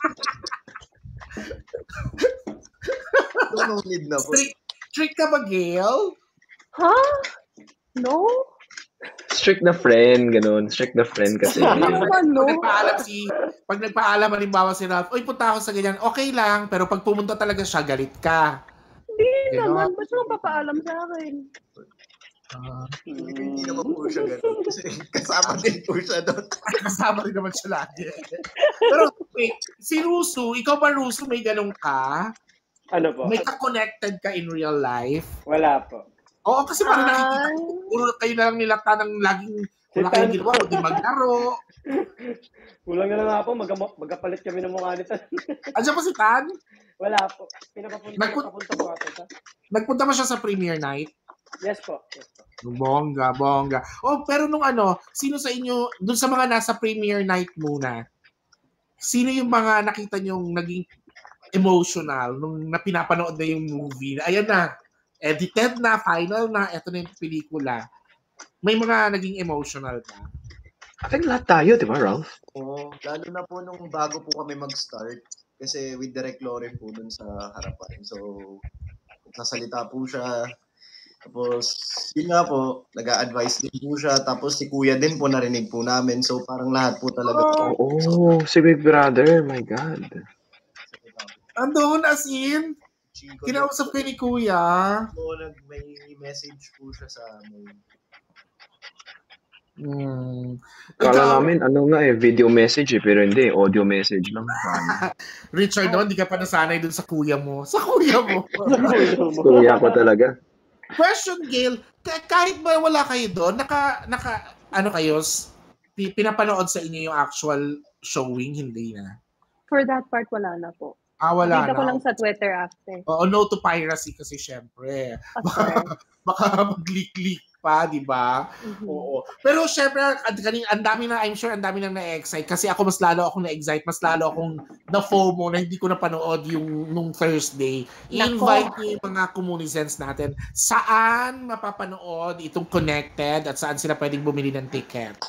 So, no need na po. Strict, strict ka ba, Gail? Ha? No? Strict na friend, ganun. Strict na friend kasi. Ano Pag, naman, no? pag nagpaalam si, pag nagpaalam, halimbawa si Ralph, oy, punta ako sa ganyan, okay lang, pero pag pumunta talaga siya, galit ka. Hindi Ganon. naman. Ba't siya papaalam sa akin? Ah, Hindi, hindi naman po siya ganun. Kasi kasama din po siya doon. kasama rin naman siya lagi. Pero, wait, si Rusu, ikaw ba, Rusu, may ganun ka? Ano po? May ka-connected ka in real life? Wala po. Oo, kasi parang Ah. nakikita ko, puro kayo na lang nilakta ng laging wala kayong ginawa, kundi maglaro. Kulang na lang nga po, mag- magkapalit kami ng mukha nito. Andiyan pa si Tan? Wala po. Pinapapunta, Nagpun- pinapapunta po ata siya. Nagpunta ba siya sa premiere night? Yes po. Yes po. Bongga, bongga. Oh, pero nung ano, sino sa inyo, dun sa mga nasa premiere night muna, sino yung mga nakita nyong naging emotional nung na pinapanood na yung movie. Ayan na, edited na, final na, eto na yung pelikula. May mga naging emotional ka? I think lahat tayo, di ba, Ralph? Oo, lalo na po nung bago po kami mag-start. Kasi with Direct Loren po dun sa harapan. So, nasalita po siya. Tapos, yun nga po, nag-a-advise din po siya. Tapos si Kuya din po narinig po namin. So, parang lahat po talaga. Oo, oh, si Big Brother. My God. Andun, as in, Chico, kinausap ko ni Kuya. po, nag, may message po siya sa amin. Hmm. Kala Ikaw, namin, ano nga eh, video message eh, pero hindi, audio message lang. Richard, no, hindi ka pa nasanay dun sa kuya mo. Sa kuya mo. Kuya ko talaga. Question, Gail, ka- kahit ba wala kayo doon, naka, naka, ano kayo, s- pi- pinapanood sa inyo yung actual showing, hindi na. For that part, wala na po. Ah, wala Nakita ko na. lang sa Twitter after. Oo, no to piracy kasi syempre. Of Baka, course. baka mag-leak-leak pa, di ba? Mhm. Oo. Pero syempre, ang kaning ang dami na, I'm sure, ang dami nang na-excite. Kasi ako, mas lalo akong na-excite, mas lalo akong na-FOMO na hindi ko napanood yung nung Thursday. I-invite niyo yung mga communicants natin. Saan mapapanood itong Connected at saan sila pwedeng bumili ng ticket?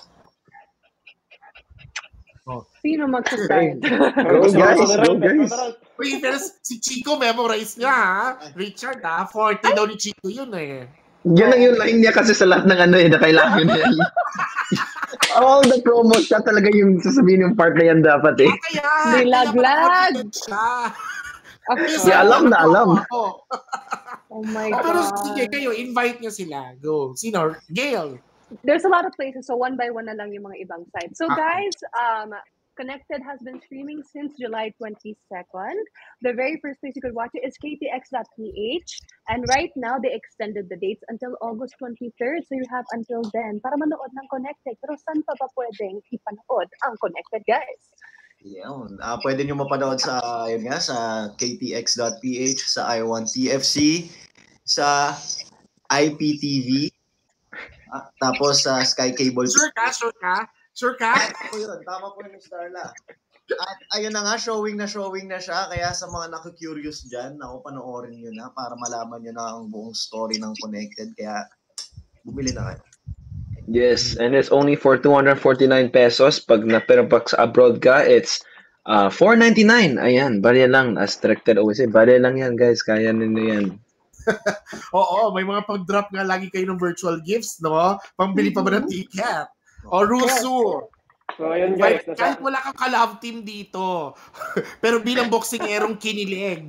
Sino mag-start? Go guys, go guys. Wait, pero si Chico memorize niya, ha? Richard, ha? forty daw ni Chico yun, eh. Yan lang yung line niya kasi sa lahat ng ano eh, na kailangan niya. All the promos, siya talaga yung sasabihin yung part na yan dapat eh. Kaya, Nilaglag. kaya siya. Of Yes, Si course. alam na alam. Oo. Oh my Oh, pero God. sige, kayo, invite niyo sila. Go. Sino? Gail. There's a lot of places, so one by one na lang yung mga ibang sites. So Ah. guys, um, Connected has been streaming since July twenty-second. The very first place you could watch it is k t x dot p h. And right now, they extended the dates until August twenty-third. So you have until then para manood ng Connected. Pero saan pa ba pwedeng ipanood ang Connected, guys? Yun. Ah, pwede nyo mapanood sa, yun nga, sa k t x dot p h, sa i one T F C, sa I P T V, ah, tapos sa Sky Cable. Sure ka? Sure ka? Sure ka? O yun, tama po yun, Miss Darla. At ayun na nga, showing na showing na siya. Kaya sa mga naku-curious dyan, ako panoorin nyo na para malaman nyo na ang buong story ng Connected. Kaya bumili na kayo. Yes, and it's only for two hundred forty-nine pesos. Pag na pero pag sa abroad ka, it's uh, four ninety-nine. Ayan, barya lang. As directed always say, barya lang yan guys. Kaya ninyo yan. Oo, may mga pag-drop nga lagi kayo ng virtual gifts, no? Pambili pa ba ng ticket? O Rusu. So, ayun guys. Kahit, kahit Nasa, wala kang ka-love team dito. Pero bilang boxingerong kinilig.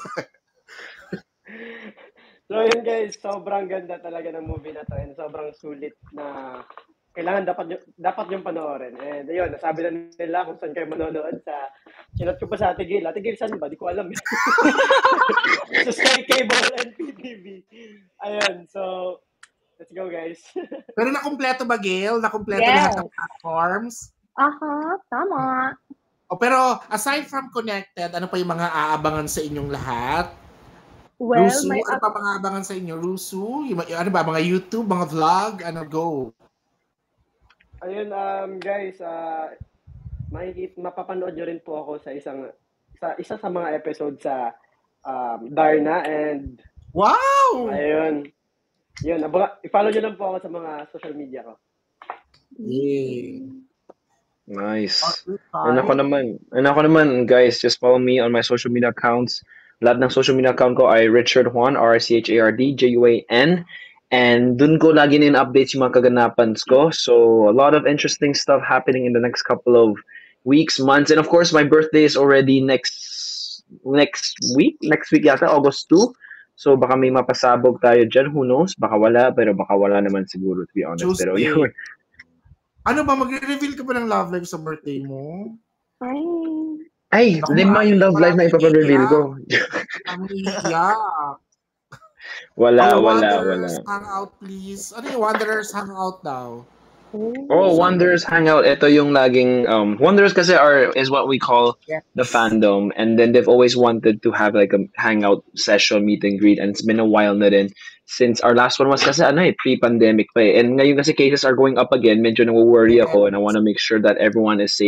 so, ayun guys. Sobrang ganda talaga ng movie na to. And sobrang sulit na kailangan dapat y- dapat yung panoorin. And ayun, nasabi na nila kung saan kayo manonood sa sinat ko pa sa Ate Gil. Ate Gil, saan ba? Di ko alam. sa Sky Cable and P T V. Ayun, so let's go guys. Pero nakumpleto ba, Gail? Nakumpleto Yes. lahat ng platforms? Aha, tama. O, pero aside from Connected, ano pa yung mga aabangan sa inyong lahat? Well, Rusu, may ano pa mga aabangan sa inyo? Rusu? Yung, yung ano ba? Mga YouTube, mga vlog? Ano, go? Ayun, um, guys, uh, makikita, mapapanood nyo rin po ako sa isang, sa isa sa mga episode sa um, Darna and Wow! ayun, yun, abang, i-follow nyo lang po ako sa mga social media ko. Yeah. Nice. Okay. And ako naman, and ako naman, guys, just follow me on my social media accounts. Lahat ng social media account ko ay Richard Juan, R C H A R D J U A N. And dun ko lagi na in-update yung mga kaganapan ko. So, a lot of interesting stuff happening in the next couple of weeks, months. And of course, my birthday is already next next week. Next week yata, August second. So, baka may mapasabog tayo dyan. Who knows? Baka wala, pero baka wala naman siguro, to be honest. Pero Tuesday. yun. Ano ba, magre-reveal ka ba ng love life sa birthday mo? Ay. Ay, Ako, lima yung love life na ipapareveal ko. Ang iyak. Wala, Oh, wala, wala. Wanderers Hangout, please. Ano yung Wanderers Hangout daw? Oh, Wanderers Hangout. Ito yung laging um Wanderers kasi are is what we call Yes. the fandom, and then they've always wanted to have like a hangout session, meet and greet, and it's been a while na rin since our last one was kasi ano eh, pre-pandemic pa eh. And ngayon kasi cases are going up again, medyo nang-worry ako, and I want to make sure that everyone is safe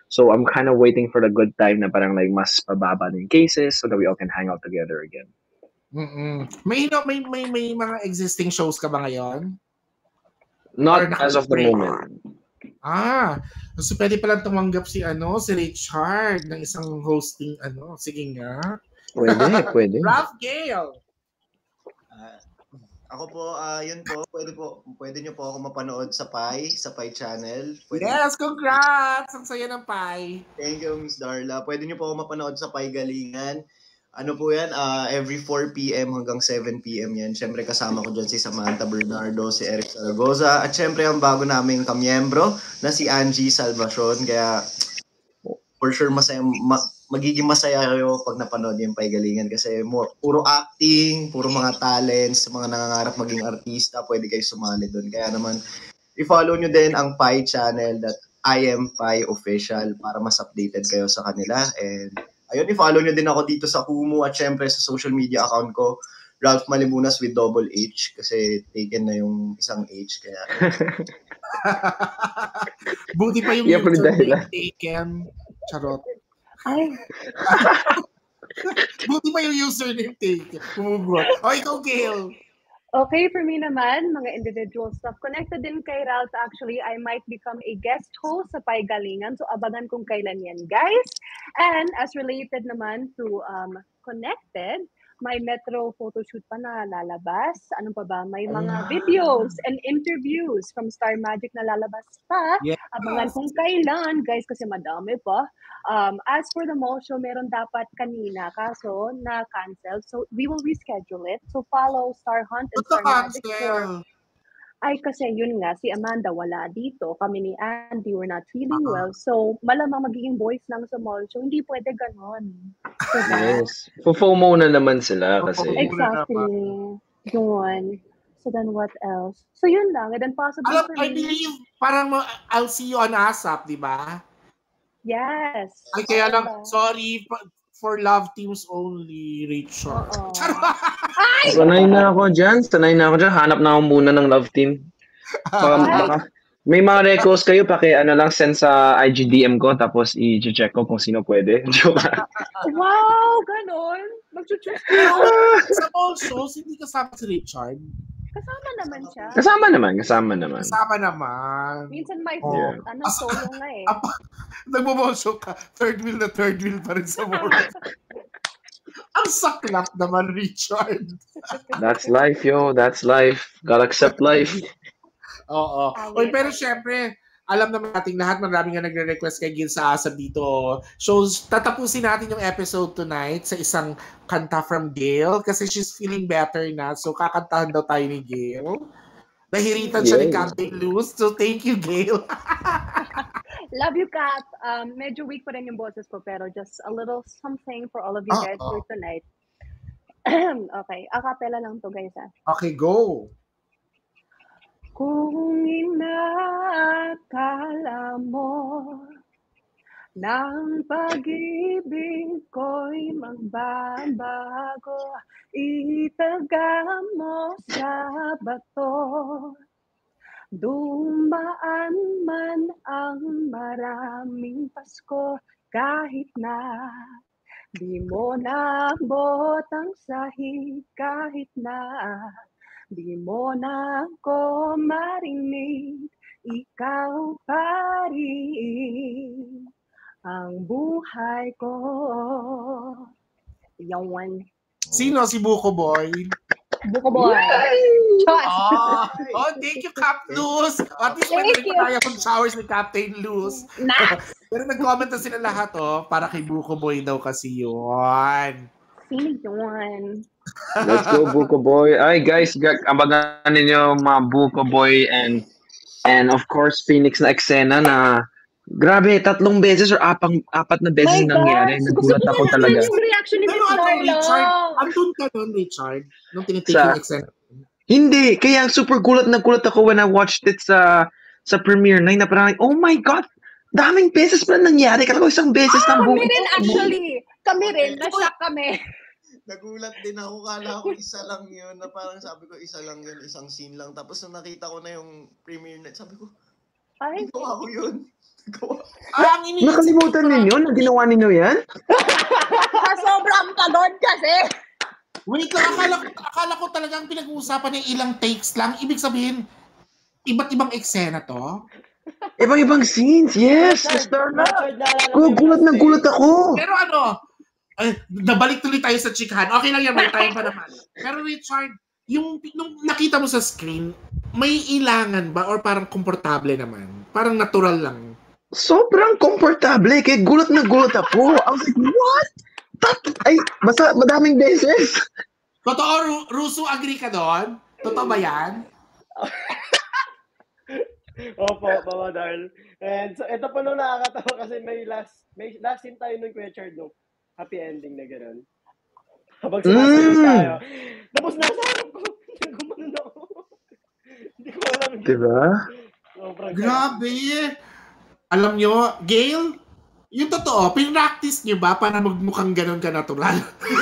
So I'm kind of waiting for the good time na parang like mas pababa na yung cases so that we all can hang out together again. Mm-mm. May, no, may, may, may mga existing shows ka ba ngayon? Not Or as of the naka-break? moment. Ah, so pwede palang tumanggap si ano, si Richard ng isang hosting ano. Sige nga. Pwede, pwede. Ralph Gale. Ah, ako po, ah yun po, pwede po, pwede nyo po ako mapanood sa Pi, sa Pi channel. Pwede Yes, congrats! Ang saya ng Pi. Thank you, Miss Darla. Pwede nyo po ako mapanood sa Pi Galingan. Ano po yan, ah every four p.m. hanggang seven p.m. yan. Siyempre kasama ko dyan si Samantha Bernardo, si Eric Zaragoza, at siyempre ang bago naming kamiyembro na si Angie Salvacion. Kaya for sure masaya, ma- magiging masaya kayo pag napanood yung Pi Galingan kasi more, puro acting, puro mga talents, mga nangangarap maging artista, pwede kayo sumali doon. Kaya naman, i-follow nyo din ang Pi channel that I am Pi Official para mas updated kayo sa kanila. And ayun, i-follow nyo din ako dito sa Kumu at syempre sa social media account ko, Ralph Malibunas with double H kasi taken na yung isang H. Kaya Buti pa yung Yeah, pala username dahilan. taken. Charot. Ay, Buti pa yung username taken. Umugot. O, ikaw, Gail. okay, for me naman, mga individual stuff. Connected din kay Ralph, actually, I might become a guest host sa Pi Galingan. So, abangan kung kailan yan, guys. And as related naman to um, Connected, may Metro photoshoot pa na lalabas. Ano pa ba? May mga videos and interviews from Star Magic na lalabas pa. Yes. Abangan kung kailan, guys, kasi madami pa. Um, as for the mall show, meron dapat kanina, kaso na-cancel. So, we will reschedule it. So, follow Star Hunt and Ba't Star Magic for... na-cancel? Ay, kasi yun nga, si Amanda wala dito. Kami ni Andy, we're not feeling Ah. well. So, malamang magiging boys lang sa mall show. Hindi pwede ganon. Diba? Yes. FOMO na naman sila kasi. FOMO. Exactly. Yun. So then what else? So yun lang. And then possibly Alam, for I me, believe, parang mo- I'll see you on ASAP, di ba? yes. Ay, kaya lang, Oo. sorry, pa- for love teams only, Richard. Oo. Charot. Sanay na ako dyan. Sanay na ako dyan. Hanap na ako muna ng love team. Baka, baka, may mga request kayo, paki ano lang, send sa I G D M ko, tapos i-check ko kung sino pwede. Joke lang. Wow, ganon. Mag-choose Pero, sa all shows, hindi kasama si Richard. Kasama naman siya. Kasama naman, kasama naman. Kasama naman. Minsan may Oh. yeah. ano, solo nga eh. Nagbo-ball show ka, third wheel na third wheel pa rin sa mall. Ang saklap naman, Richard. That's life, yo. That's life. Gotta accept life. Oo. Oy, pero syempre, alam naman natin lahat, marami nga nagre-request kay Gil sa Asap dito. So, tatapusin natin yung episode tonight sa isang kanta from Gail kasi she's feeling better na. So, kakantahan daw tayo ni Gail. Nahiritan siya ni Yes. Captain Luz. So, thank you, Gail. Love you, Kat. Um, medyo weak pa rin yung boses ko, pero just a little something for all of you Ah, guys ah. for tonight. Okay, a cappella lang to, guys. Ah. Okay, go. Kung inakala mo ng pag-ibig ko'y magbabago, itaga mo sa bato. Dumaan man ang maraming Pasko, kahit na di mo naabot ang sahig, kahit na di mo na ako marinig, ikaw pa rin ang buhay ko. Yawan. Sino si Buko Boy? Buko boy. Chos! Oh, oh, thank you, Cap Luz. At least pwede rin Thank you. tayo kung showers ni Captain Luz. Nax! Pero nag-comment na sila lahat, oh, para kay Buko Boy daw kasi yun. Sino yun? Let's go, Buko Boy. Ay, guys, gag- abangan ninyo mga Buko Boy and and of course, Phoenix na eksena na grabe, tatlong beses or apang, apat na beses My nangyari. gosh! Nagulat Gusto ako ko talaga. yung reaction ni Pero Miss ano, Richard? Darla. Andun ka nun, Richard? Nung tinitake Sa- yung exam. Hindi, kaya super gulat na gulat ako when I watched it sa sa premiere night na parang like, oh my God, daming beses pa nangyari. Kala ko isang beses Ah, ng kami buong... rin actually. Kami rin. Na-shock kami. nagulat din ako, kala ko isa lang yun, na parang sabi ko isa lang yun, isang scene lang. Tapos nung nakita ko na yung premiere night, sabi ko, Ay, ginawa ko yun. Ah, ang ini Nakalimutan ninyo na ginawa ninyo yan? Sa sobrang pagod kasi. Wait lang, akala ko, akala ko talagang pinag-uusapan ng ilang takes lang. Ibig sabihin, iba't ibang eksena to? Ibang-ibang scenes, yes! Miss Darla! Gugulat na gulat ako! Pero ano, ay, nabalik tuloy tayo sa chikahan. Okay lang yan, may time pa naman. Pero Richard, yung nung nakita mo sa screen, may ilangan ba or parang komportable naman? Parang natural lang? Sobrang komportable, kaya gulat na gulat ako. I was like, what? Tat ay, basta madaming beses. Totoo, Ru- Russo, agree ka doon? Totoo ba yan? Opo, Mama Darl. And so, ito po nung nakakatawa kasi may last, may last scene tayo nung Kuya Chard, no? Happy ending na gano'n. Habang sumasayaw Mm. tayo. Tapos nasa harap ko, gumanon ako. Hindi ko alam. Diba? Sobrang Grabe! Alam nyo, Gail, yung totoo, pinractice nyo ba para magmukhang ganun ka natural?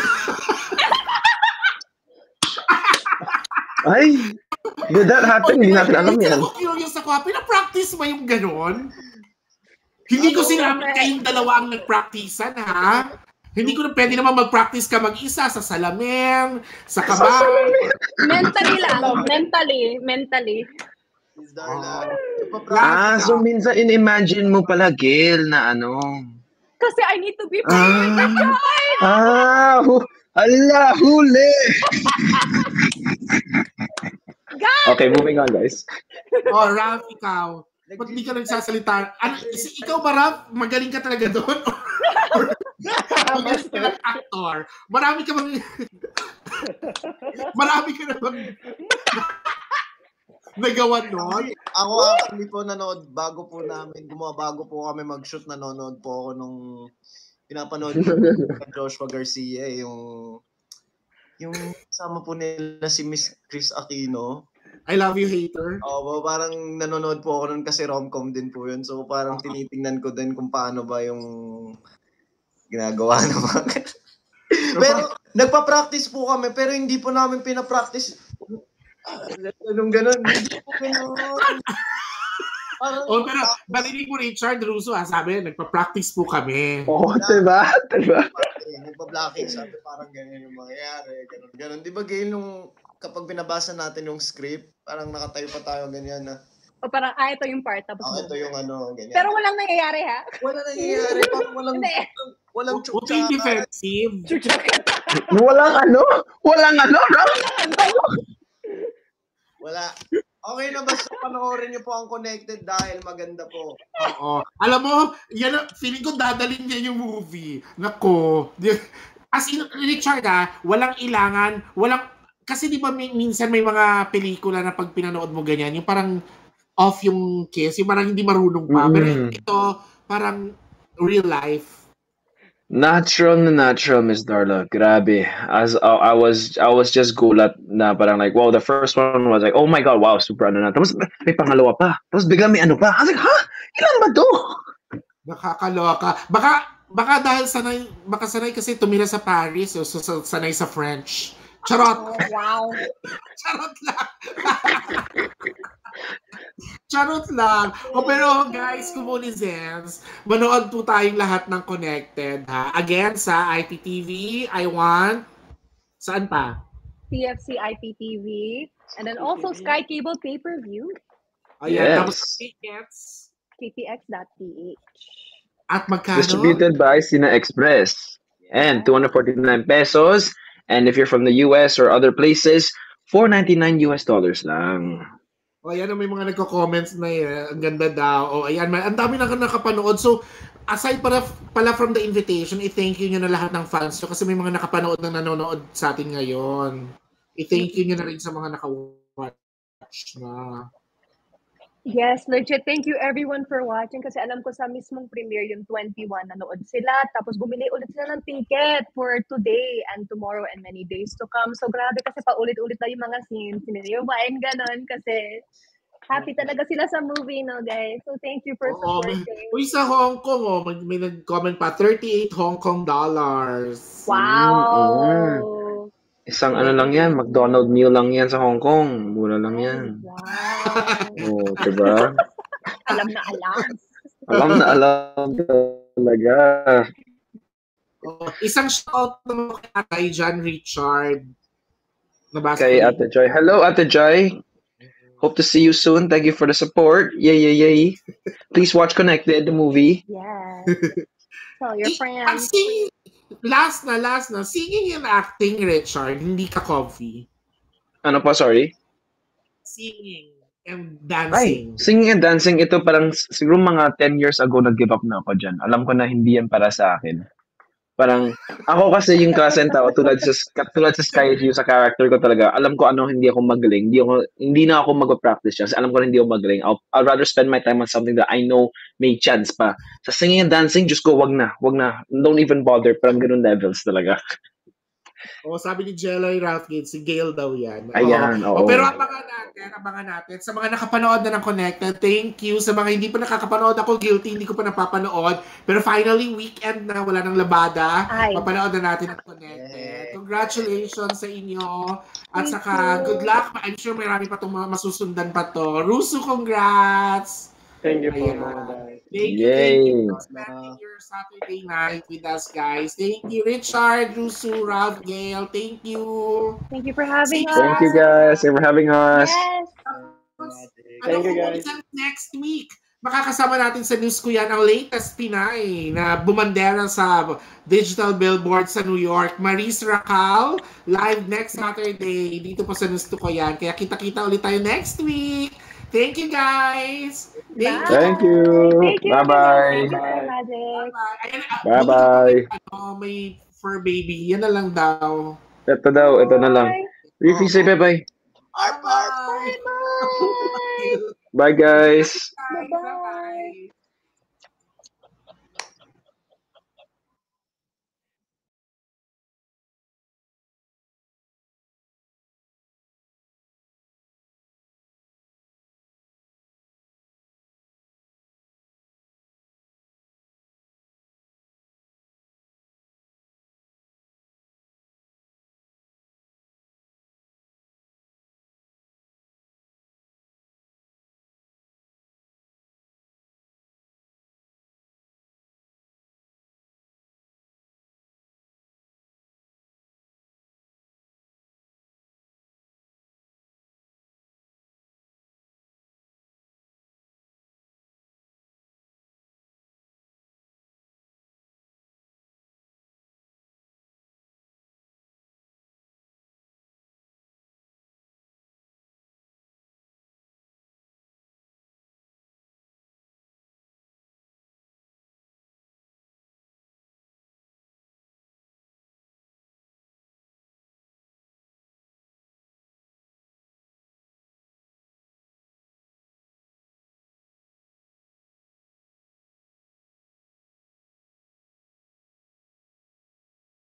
Ay, did that happen? Hindi natin alam yan. Ako curious ako, pinapractice ba yung ganun? Hindi ko sinabi kayong dalawa ang nagpracticean, ha? Hindi ko na pwede naman mag-practice ka mag-isa sa salamin, sa kaba. Mentally lang. Mentally. Mentally. Miss Darla. Ah, so minsan in-imagine mo pala, Gail, na ano. Kasi I need to be prepared. Ah, ah hu ala, huli! Okay, moving on, guys. Oh, Ralph, ikaw. Ba't di ka nagsasalita? Ano, is- ikaw ba, Ralph? Magaling ka talaga doon? Or magaling ka ng actor? Marami ka bang... Marami ka na bang... nagawa nun? Ako actually po nanood bago po namin, gumawa bago po kami mag-shoot, nanonood po ako nung pinapanood ko kay Joshua Garcia, eh, yung yung sama po nila si Miss Chris Aquino. I love you, hater. Oo, parang nanonood po ako nun kasi rom-com din po yun. So parang tinitingnan ko din kung paano ba yung ginagawa ng mga pero nagpa-practice po kami pero hindi po namin pina-practice. Anong ganun? Hindi po ganun. Parang, Oh, pero narinig mo, Richard Russo, ha, sabi, nagpa-practice po kami. Oo, oh, diba? Diba? eh, nagpa-blocking, sabi parang ganyan yung mangyayari. Ganun, ganun. Di ba, Gail, nung kapag binabasa natin yung script, parang nakatayo pa tayo ganyan na, O parang, ah, ito yung part. Tapos oh, ito yung ano, ganyan. Pero walang nangyayari, ha? wala nangyayari, parang walang, Hindi. walang Huwag kayong tsuktsaka. defensive. Walang ano? Walang ano? Wala. Okay na, basta panoorin niyo po ang Connected dahil maganda po. Oo. Alam mo, yan, ang- feeling ko dadalhin niya yung movie. Nako. Di- As in, Richard, ha, walang ilangan, walang, kasi di ba may, minsan may mga pelikula na pag pinanood mo ganyan, yung parang off yung kiss, yung parang hindi marunong pa. Pero Mm. ito, parang real life. Natural na natural, Miss Darla. Grabe. As uh, I was I was just gulat na parang like, wow, the first one was like, oh my God, wow, super ano na. Tapos may pangalawa pa. Tapos bigla may ano pa. I was like, ha? Ilan ba to? Nakakaloka. Baka, baka dahil sanay, baka sanay kasi tumira sa Paris o sa, sa- sanay sa French. Charot! Oh, wow. Charot lang! Charot lang! O pero guys, kumulizens, manood po tayong lahat ng Connected, ha? Again, sa I P T V, I Want, saan pa? C F C I P T V. And then also Sky Cable Pay-Per-View. Ayan, Yes. tapos tickets. K T X dot P H. At magkano? Distributed by Sina Express. And two hundred forty-nine pesos. And if you're from the U S or other places, four ninety-nine U S dollars lang. O ayan, may mga nagko-comments na eh, ang ganda daw. O ayan, may- ang dami na nakapanood. So, aside para, pala from the invitation, i-thank you nyo na lahat ng fans nyo kasi may mga nakapanood na nanonood sa atin ngayon. I-thank you nyo na rin sa mga naka-watch na. Yes, legit. Thank you everyone for watching kasi alam ko sa mismong premiere yung twenty-one nanood sila tapos bumili ulit sila ng ticket for today and tomorrow and many days to come. So grabe kasi paulit-ulit na yung mga scenes. Siniliwain ganon kasi happy talaga sila sa movie, no guys? So thank you for Oo, may, supporting. uy, sa Hong Kong, oh, may, may nag-comment pa, thirty-eight Hong Kong dollars. Wow! Isang ano lang yan, McDonald's meal lang yan sa Hong Kong. Mura lang yan. Wow! Oh, diba? Alam na alam. Alam na alam talaga. Oh, isang shout naman kay Atay John Richard. Nabasa Kay ko Ate Joy. Hello, Ate Joy. Hope to see you soon. Thank you for the support. Yay, yay, yay. Please watch Connected, the movie. Yes. Tell your Eh, ang friends. singing, last na, last na, singing and acting, Richard, hindi ka comfy. Ano pa, sorry? Singing and Ay, dancing. singing and dancing, ito parang s- siguro mga ten years ago nag-give up na ako dyan. Alam ko na hindi yan para sa akin. Parang, ako kasi yung klaseng tao, tulad sa, tulad sa Sky Hugh, sa character ko talaga, alam ko ano, hindi ako magaling. Hindi, ako, hindi na ako mag-practice yan. Kasi alam ko na hindi ako magaling. I'll, I'll rather spend my time on something that I know may chance pa. Sa singing and dancing, just go, wag na, wag na. Don't even bother. Parang ganun levels talaga. Oh, sabi ni Jelloy Ralphgate, si Gail daw yan. Oo. Ayan, oo. Oh, pero abangan natin, abangan natin. Sa mga nakapanood na ng Connected, thank you. Sa mga hindi pa nakakapanood, ako guilty, hindi ko pa napapanood. Pero finally, weekend na, wala nang labada. Ay. Papanood na natin ang Connected. Congratulations sa inyo. At Thank saka, you. good luck. I'm sure marami pa itong mga masusundan pa to. Rusu, congrats! Thank you po, Ayan. mga day. Thank you, thank you Yay. for spending your Saturday night with us, guys. Thank you, Richard, Rusu, Ralph, Gail. Thank you. Thank you for having us. Thank you guys. Thank you for having us. Yes. Ano Thank you, kung guys. minsan next week, makakasama natin sa news ko yan ang latest Pinay na bumandera sa digital billboard sa New York. Maris Racal, live next Saturday. Dito po sa news ko yan. Kaya kita-kita ulit tayo next week. Thank you, guys. Thank you. Thank you. Thank you. Bye-bye. Thank you, Sir Magic. Bye-bye. Ayan, ah, Bye-bye. buti pa may, ano, may fur baby. Yan na lang daw. Ito daw, ito na lang. Bye. Riffy, say bye-bye. Bye-bye. Bye, guys. Bye-bye.